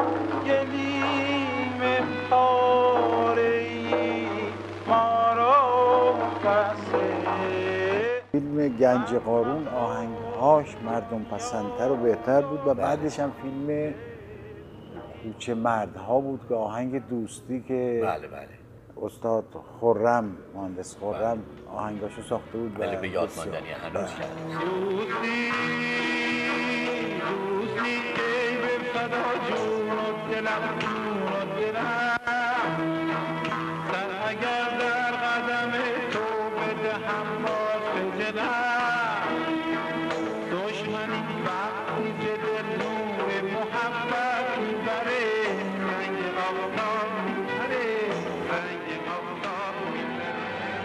گلیم پاره ای ما را بسه. فیلم گنج قارون آهنگهاش مردم پسندتر و بهتر بود و بعدش هم فیلم کوچه مردها بود که آهنگ دوستی که بله بله استاد خرم مهندس خرم آهنگاشو ساخته بود. بله به یاد ماندنی هنوز کرد. دوستی دوستی ای به فدا جون و دلم جون و دلم، سر اگر در قدم تو بدهم باز خجلم، دشمنی وقتی ز دل نور محبت میبره، رنگ آفتاب میبره، رنگ آفتاب میبره.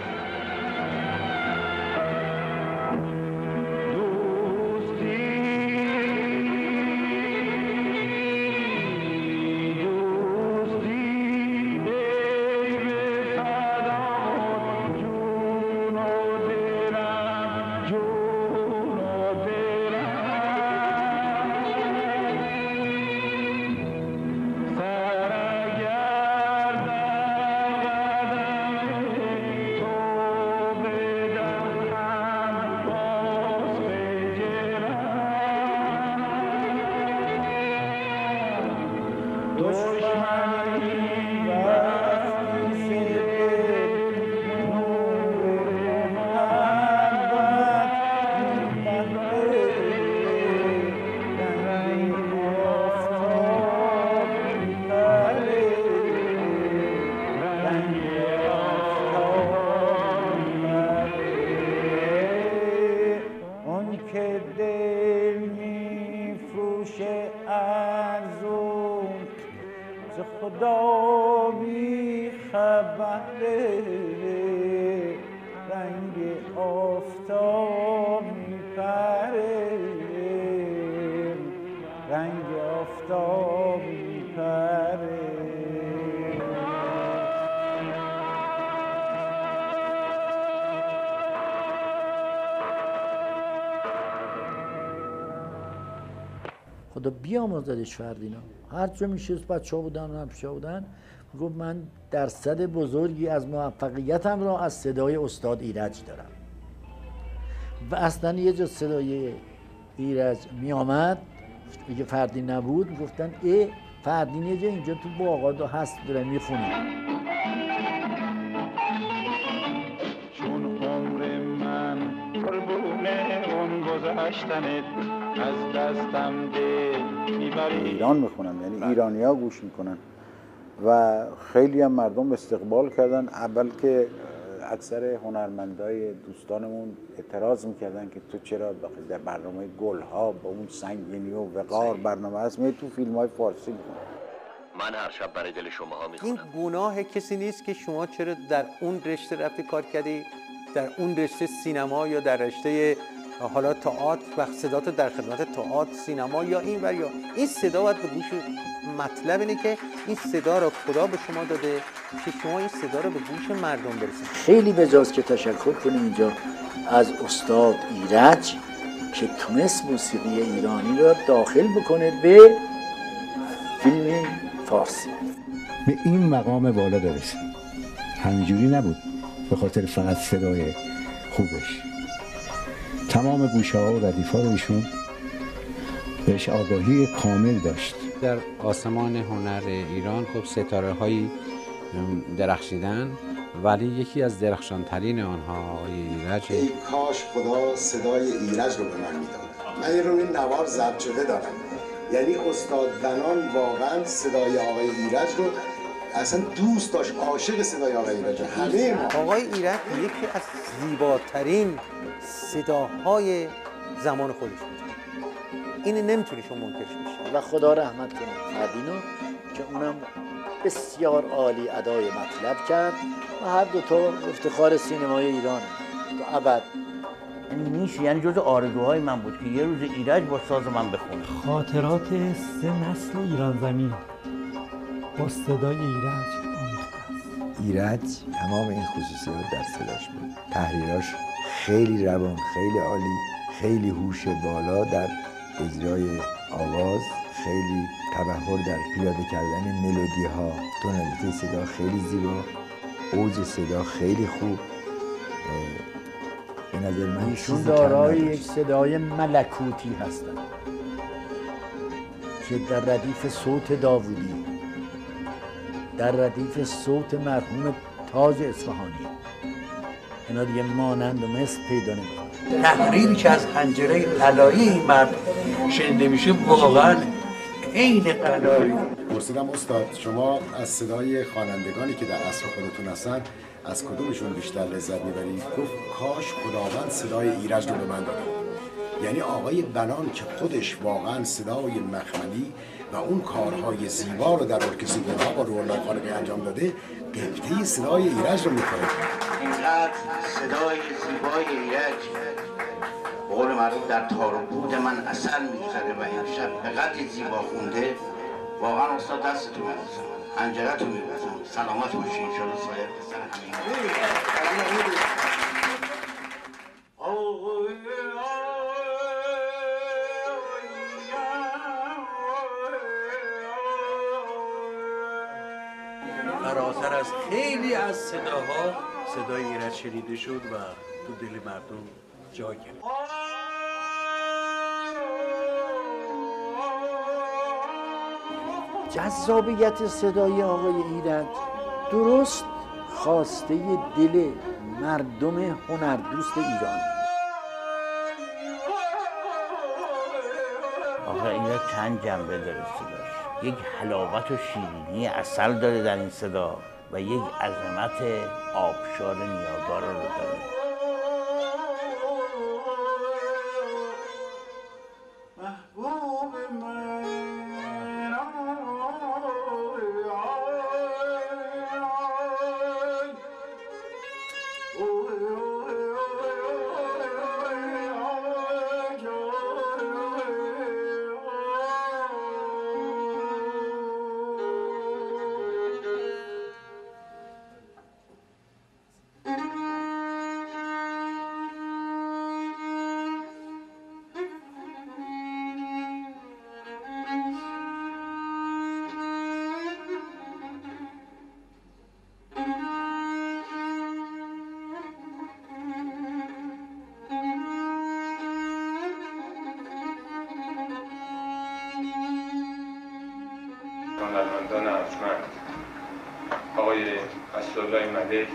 دوستی دوستی ای به فدا جون و دلم جون و دلم، سر اگر در قدم تو بدهم باز خجلم، دشمنی وقتی ز نور محبت میبره، رنگ آفتاب میبره، رنگ آفتاب میبره. اون که دل میفروشه ارزون ز خدا بیخبره، رنگ آفتاب میپره، رنگ آفتاب میپره. خدا بیامرزدش فردینا. هر جا میشست بچه ها بودن و همشه بودن گفت من درصد بزرگی از موفقیتم را از صدای استاد ایرج دارم. و اصلا یه جا صدای ایرج میامد اگه فردین نبود میگفتن ای فردین یه جا اینجا تو باغادا هست داره میخونه. چون عمر من قربونه اون گذشتنت از دستم دل میبری. ایران میخونن یعنی ایرانی ها گوش میکنن و خیلی هم مردم استقبال کردن. اول که اکثر هنرمندای دوستانمون اعتراض میکردن که تو چرا در برنامه گلها با اون سنگینی و وقار برنامه هست می تو فیلم های فارسی میکنن. من هر شب برای دل شماها میخونم. این گناه کسی نیست که شما چرا در اون رشته رفتی کار کردی، در اون رشته سینما یا در رشته حالا تئاتر و صدات در خدمت تئاتر سینما یا این ور یا این صدا باید به گوش مطلب اینه که این صدا رو خدا به شما داده که شما این صدا رو به گوش مردم برسید. خیلی بجاست که تشکر کنیم اینجا از استاد ایرج که تونست موسیقی ایرانی را داخل بکنه به فیلم فارسی، به این مقام بالا برسه. همینجوری نبود به خاطر فقط صدای خوبش. تمام گوشه ها و ردیف ها رو ایشون بهش آگاهی کامل داشت. در آسمان هنر ایران خب ستاره هایی درخشیدن، ولی یکی از درخشانترین آنها آقای ایرج. ای کاش خدا صدای ایرج رو به من میداد. من این روی نوار ضبط شده دارم. یعنی استاد بنان واقعا صدای آقای ایرج رو اصلا دوست داشت، عاشق صدای آقای ایرج همه ما. آقای ایرج یکی از زیباترین صداهای زمان خودش بود. این نمیتونی شما منکرش بشی. و خدا رحمت کنه مدینو که اونم بسیار عالی ادای مطلب کرد و هر دو تا افتخار سینمای ایرانه تو ابد. یعنی میشه یعنی جز آرزوهای من بود که یه روز ایرج با ساز من بخونه. خاطرات سه نسل ایران زمین با صدای ایرج ایرج تمام این خصوصیات در صداش بود. تحریراش خیلی روان، خیلی عالی، خیلی هوش بالا در اجرای آواز، خیلی تبحر در پیاده کردن ملودی ها، تونالیته صدا خیلی زیبا، اوج صدا خیلی خوب. به نظر من ایشون دارای یک صدای ملکوتی هستن که در ردیف صوت داوودی، در ردیف صوت مرحوم تاج اصفهانی، اینا دیگه مانند و مثل پیدا نمی‌کنه. تحریری که از حنجره قلایی این مرد شنیده میشه واقعا عین قلایی. پرسیدم استاد شما از صدای خوانندگانی که در عصر خودتون هستن از کدومشون بیشتر لذت میبرید؟ گفت کاش خداوند صدای ایرج رو به من داده. یعنی آقای بنان که خودش واقعا صدای مخملی و اون کارهای زیبا رو در ارکستر گلها با روح‌الله خالقی انجام داده، قبطه صدای ایرج رو میکنه. اینقدر صدای زیبای ایرج قول معروف در تار و پود من اثر میگذاره و امشب به قدری زیبا خونده. واقعا استاد دستتون میبوسم، حنجرتون میبوسم، سلامت باشین انشاءالله سایر پسر همین. فراتر از خیلی از صداها صدای ایرج شنیده شد و تو دل مردم جا گرفت. جذابیت صدای آقای ایرج درست خواسته دل مردم هنردوست ایران. آقای ایرج چند جنبه داره صداش. یک حلاوت و شیرینی اصل داره در این صدا و یک عظمت آبشار نیاگارا رو داره. محبوب من هنرمندان ارجمند آقای اسدالله ملک،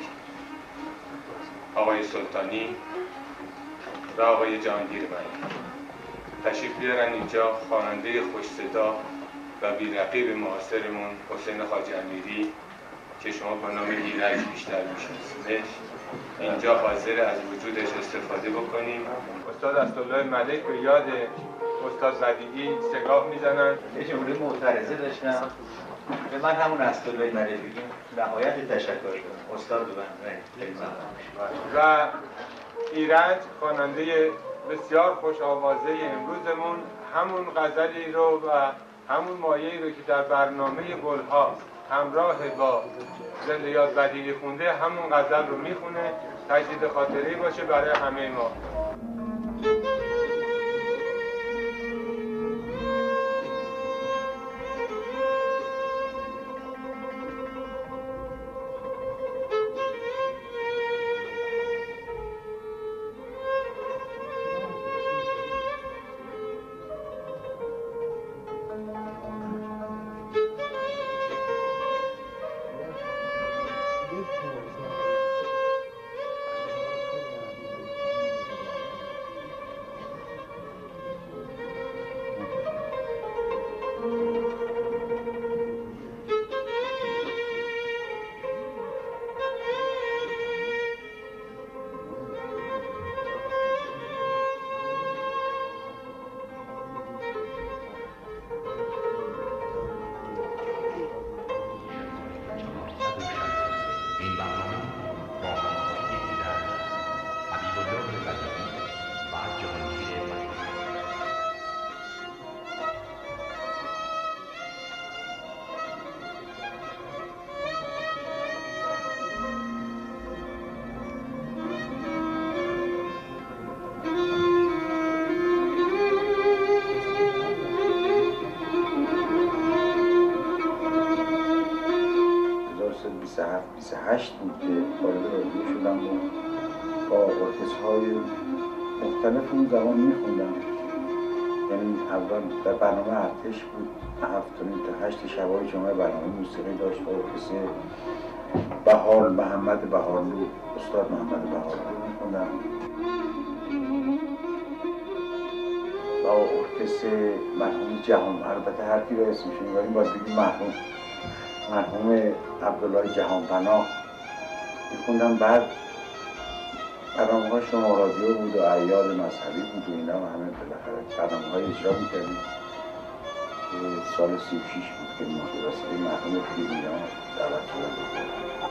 آقای سلطانی و آقای جهانگیر من تشریف بیارن اینجا خواننده خوش صدا و بی‌رقیب معاصرمون حسین خواجه امیری که شما با نام ایرج بیشتر میشناسیدش اینجا حاضر از وجودش استفاده بکنیم. استاد اسدالله ملک به یاد استاد بدیعی سگاه میزنن. یه جمله معترضه داشتم به من همون اسدالله ملک بگیم نهایت تشکر کنم استاد به من. و ایرج خواننده بسیار خوش آوازه امروزمون همون غزلی رو و همون مایه‌ای رو که در برنامه گلها همراه با زندیات بدیعی خونده همون غزل رو میخونه. تجدید خاطری باشه برای همه ما. هشت بود که وارد رادیو شدم و با ارکسترهای مختلف اون زمان میخوندم. یعنی اول در برنامه ارتش بود، هفت تا هشت شبای جمعه برنامه موسیقی داشت با ارکستر بهار محمد بهارلو، استاد محمد بهارلو میخوندم و ارکستر مرحوم جهان، البته هر کی رو اسمش میبریم باید بگیم مرحوم مرحوم عبدالله جهانپناه میخوندم. بعد برنامه های شما رادیو بود و اعیاد مذهبی بود و اینا و همه بالاخره برنامه های اجرا میکردیم. سال سی و شیش بود که ما به وسیله مرحوم پیرمیان دعوت شدم.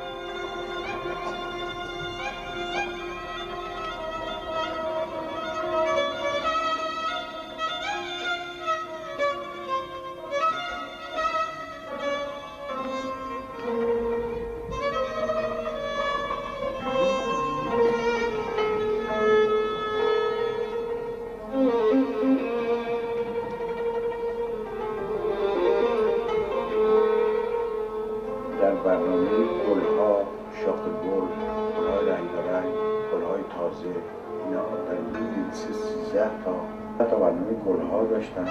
حتی برنامه گلها داشتم.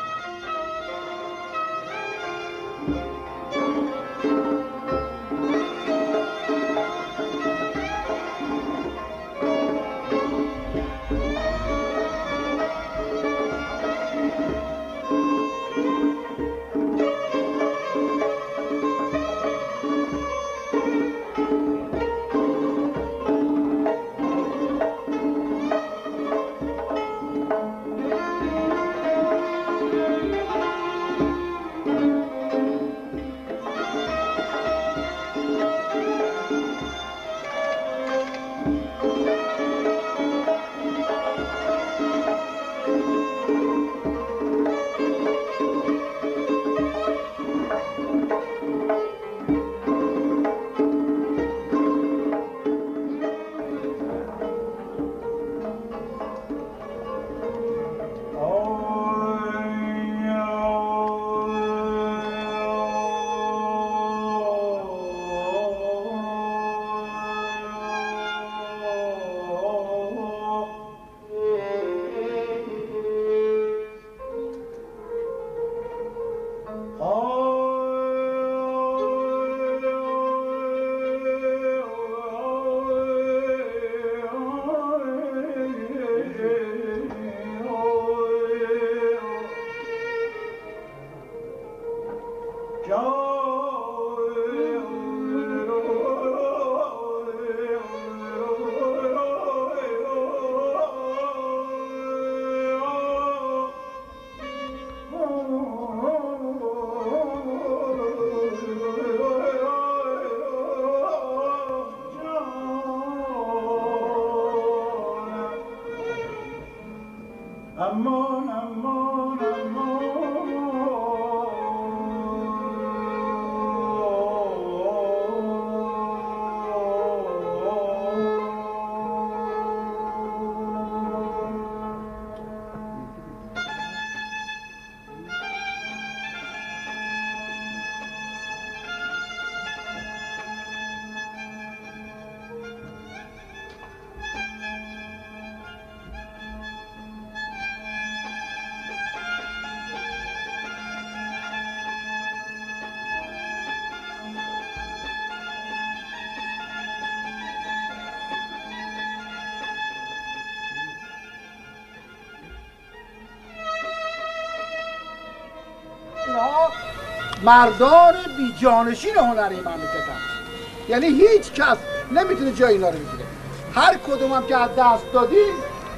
مردان بی جانشین هنری مملکتن، یعنی هیچ کس نمیتونه جای اینا رو بگیره. هر کدوم هم که از دست دادیم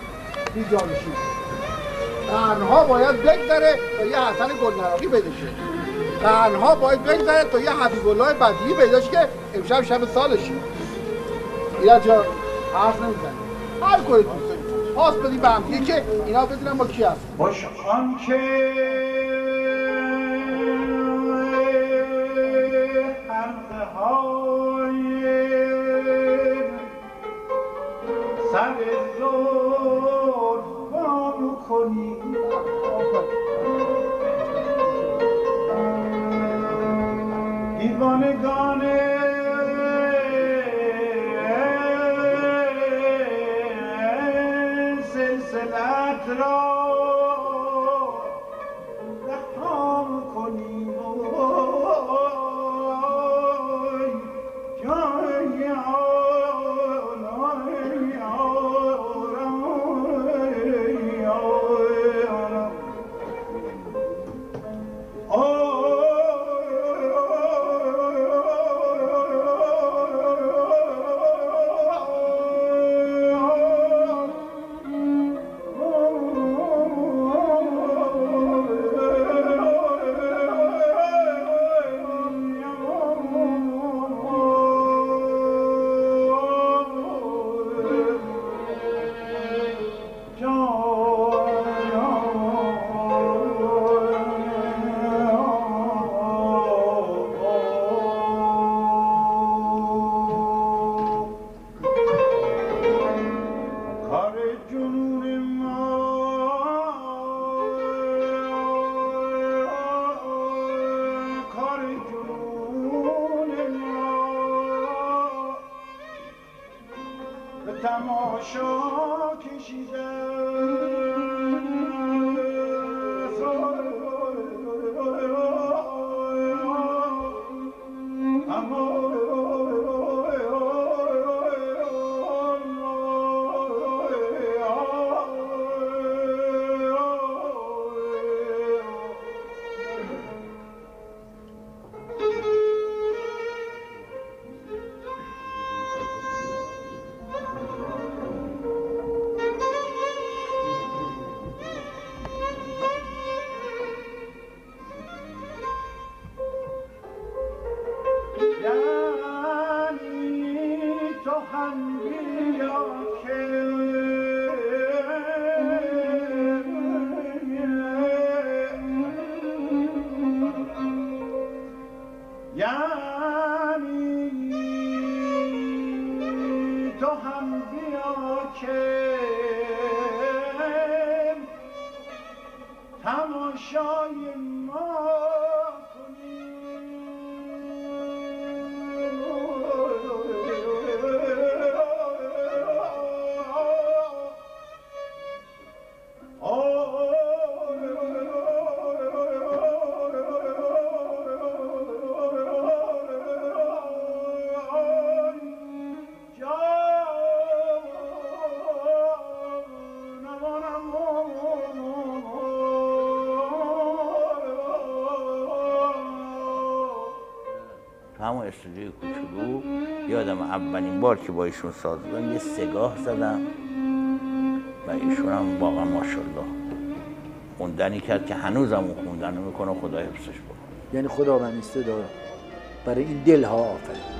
بی جانشین. قرنها باید بگذره تا یه حسن گلنراقی پیدا شه، قرنها باید بگذره تا یه حبیب الله بدیعی پیدا شه که امشب شب سالشه. ایراد جان حرف نمیزنه، هر کدوم پاس بدیم به هم دیگه که اینا بدونن ما کی هست. باش آن که سر زلفان کنی دیوانگان را رها کنیم تماشا کشیده تماشای ما همون استودیوی کوچولو یادم اولین بار که با ایشون ساز زدم یه سگاه زدم و ایشون هم واقعا ماشاءالله خوندنی کرد که هنوزم اون خوندن رو میکنه، خدا حفظش بکنه. یعنی خداوند صدا برای این دلها آفرید.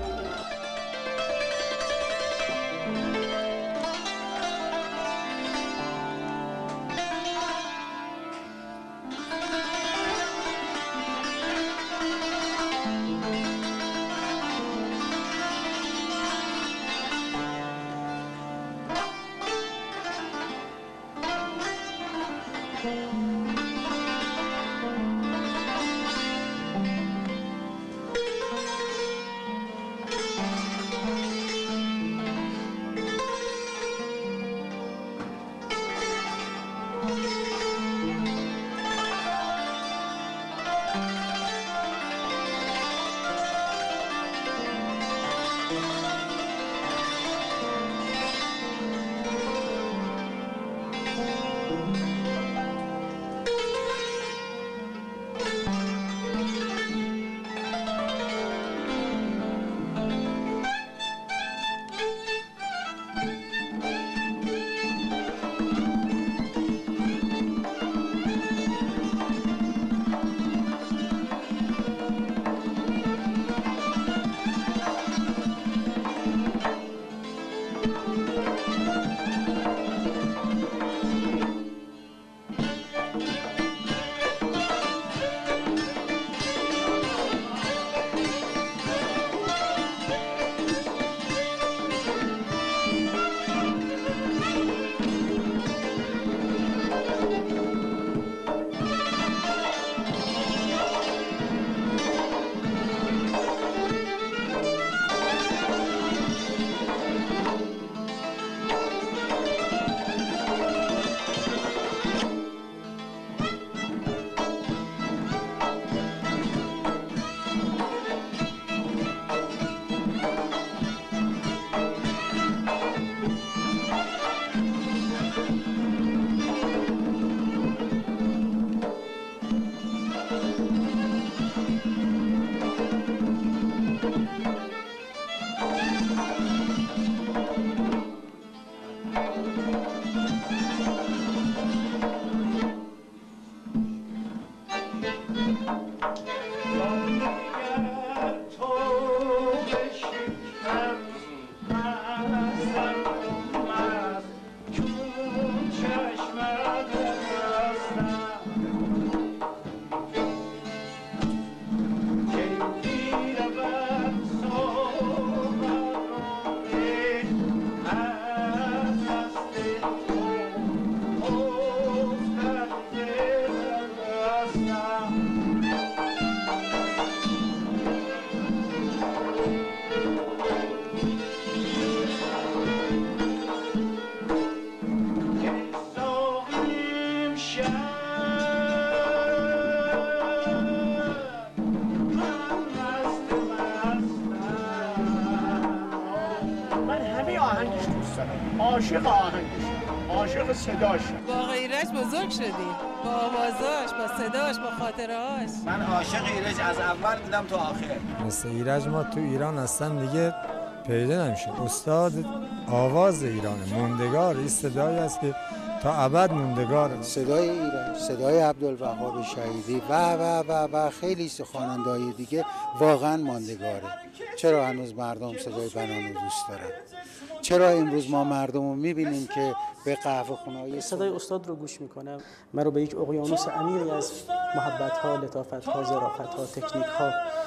عاشق آهنگش، عاشق صداش. با ایرج بزرگ شدی، با آوازاش، با صداش، با خاطرهاش. من عاشق ایرج از اول بودم تا آخر. مثل ایرج ما تو ایران اصلا دیگه پیدا نمیشه. استاد آواز ایرانه، موندگار. این صدایی است که تا ابد موندگاره. صدای ایرج، صدای عبدالوهاب شهیدی و و و و خیلی خواننده‌های دیگه واقعا ماندگاره. چرا هنوز مردم صدای بنان رو دوست دارن؟ چرا امروز ما مردم رو میبینیم که به قهوه خونه‌های صدای استاد رو گوش میکنم، من رو به یک اقیانوس عمیقی از محبت‌ها، لطافت‌ها، ظرافت‌ها، تکنیک‌ها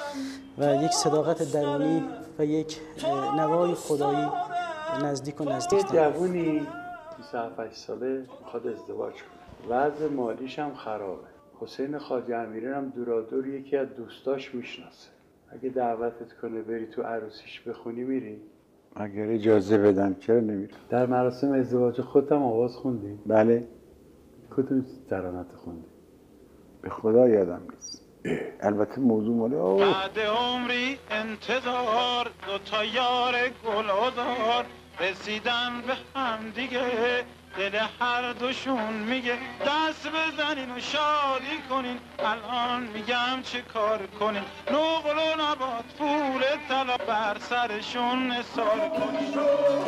و یک صداقت درونی و یک نوای خدایی نزدیک و نزدیک. یه جوونی بیست و هفت ساله میخواد ازدواج کنه، وضع مالیش هم خرابه. حسین خواجه امیری هم دورادور یکی از دوستاش میشناسه. اگه دعوتت کنه بری تو عروسیش بخونی میری؟ اگر اجازه بدن چرا نمیرم؟ در مراسم ازدواج خودم آواز خوندی؟ بله. کدوم ترانت خوندی؟ به خدا یادم نیست. البته موضوع ماله بعد عمری انتظار دو تا یار گلودار رسیدن به هم دیگه، دل هر دوشون میگه دست بزنین و شادی کنین. الان میگم چه کار کنین، نقل و نبات پول طلا بر سرشون نثار کنین.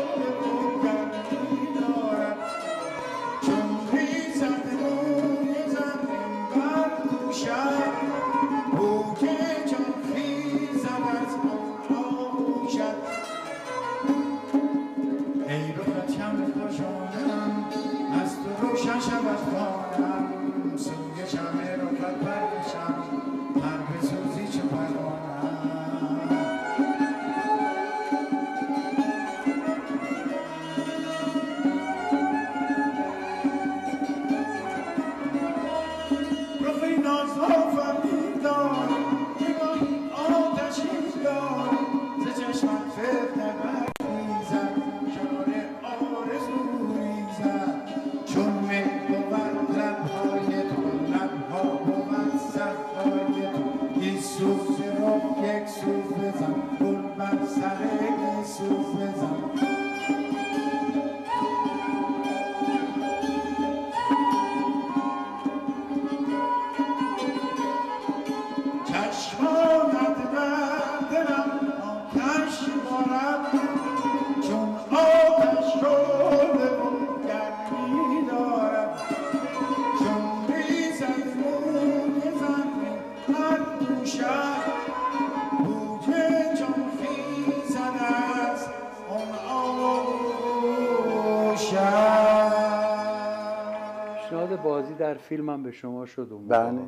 پیشنهاد بازی در فیلمم به شما شد اون بله.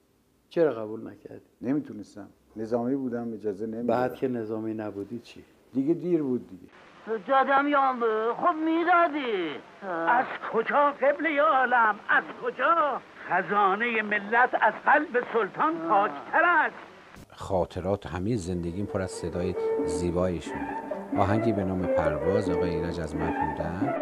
چرا قبول نکردی؟ نمیتونستم، نظامی بودم، اجازه نمیدادم. بعد که نظامی نبودی چی؟ دیگه دیر بود دیگه. دادم یا خب میدادی. از کجا قبله عالم؟ از کجا؟ خزانه ملت از قلب سلطان پاکتر است. خاطرات همه زندگیم پر از صدای زیبایشون. آهنگی به نام پرواز آقای ایرج از من خوندن.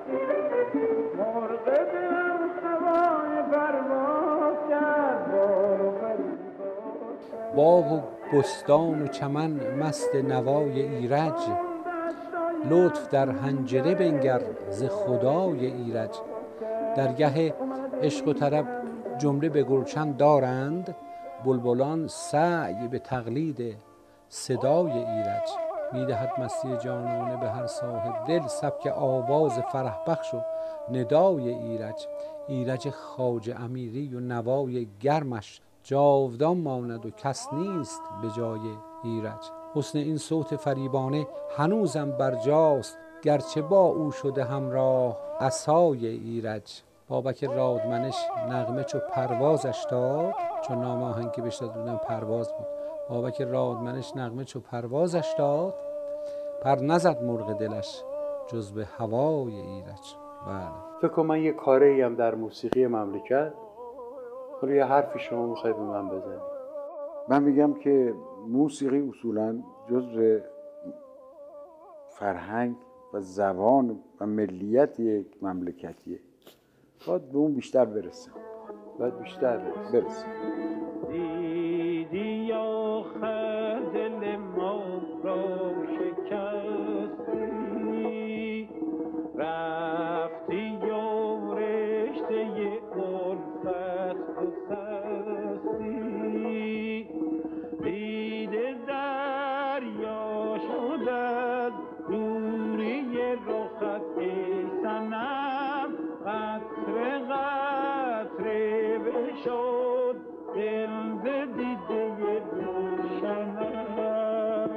باغ و بستان و چمن مست نوای ایرج، لطف در حنجره بنگر ز خدای ایرج. درگه عشق و طرب جمله به گلشن دارند، بلبلان سعی به تقلید صدای ایرج. میدهد مستی جانانه به هر صاحب دل، سبک آواز فرح بخش و ندای ایرج. ایرج خواجه امیری و نوای گرمش جاودان ماند و کس نیست به جای ایرج. حسن این صوت فریبانه هنوزم بر جاست، گرچه با او شده همراه عصای ایرج. بابک رادمنش نغمه چو پروازش داد، چون نام آهنگ که بهش داده بودن پرواز بود. بابک رادمنش نغمه چو پروازش داد، پر نزد مرغ دلش جز به هوای ایرج. بله فکر کنم من یه کاری هم در موسیقی مملکت، حالا یه حرفی شما میخواید به من بزنید. من میگم که موسیقی اصولا جزء فرهنگ و زبان و ملیت یک مملکتیه، باید به اون بیشتر برسه، باید بیشتر برسه, برسه. دیدی آخر دل ما را شکستی، رفتی و رشته الفت گسستی، دیده دریا شد از دوری رخت ای صنم، قطره قطره بشد دل ز دیده روشنم.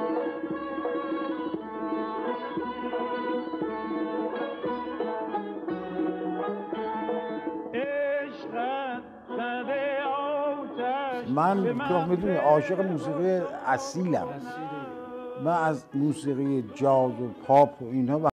من تو میدونی عاشق موسیقی اصیلم. من از موسیقی جاز و پاپ و اینها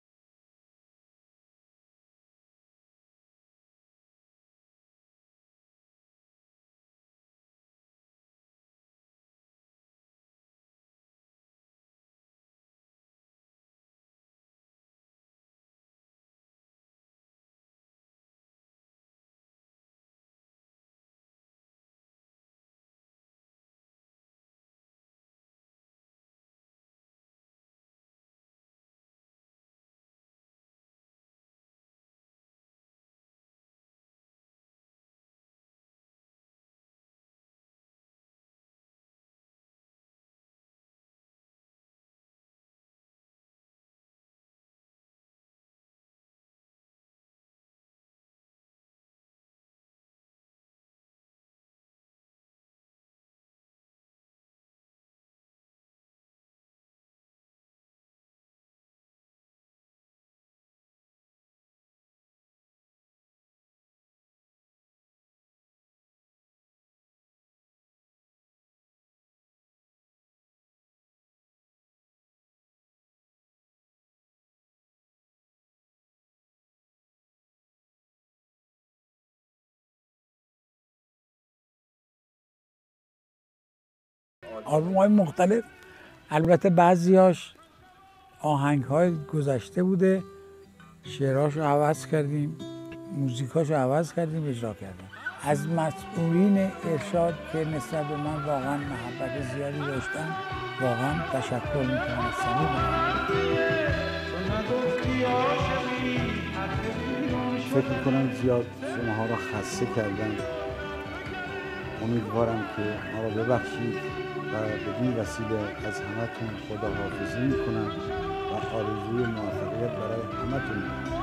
آلبوم های مختلف، البته بعضیاش آهنگ های گذشته بوده، شعراش رو عوض کردیم، موزیکاش رو عوض کردیم، اجرا کردیم. از مسئولین ارشاد که نسبت به من واقعا محبت زیادی داشتن واقعا تشکر میکنم از صمیم. فکر میکنم زیاد شماها را خسته کردم. امیدوارم که ما را ببخشید و بدین وسیله از همتون خداحافظی میکنم و آرزوی موفقیت برای همتون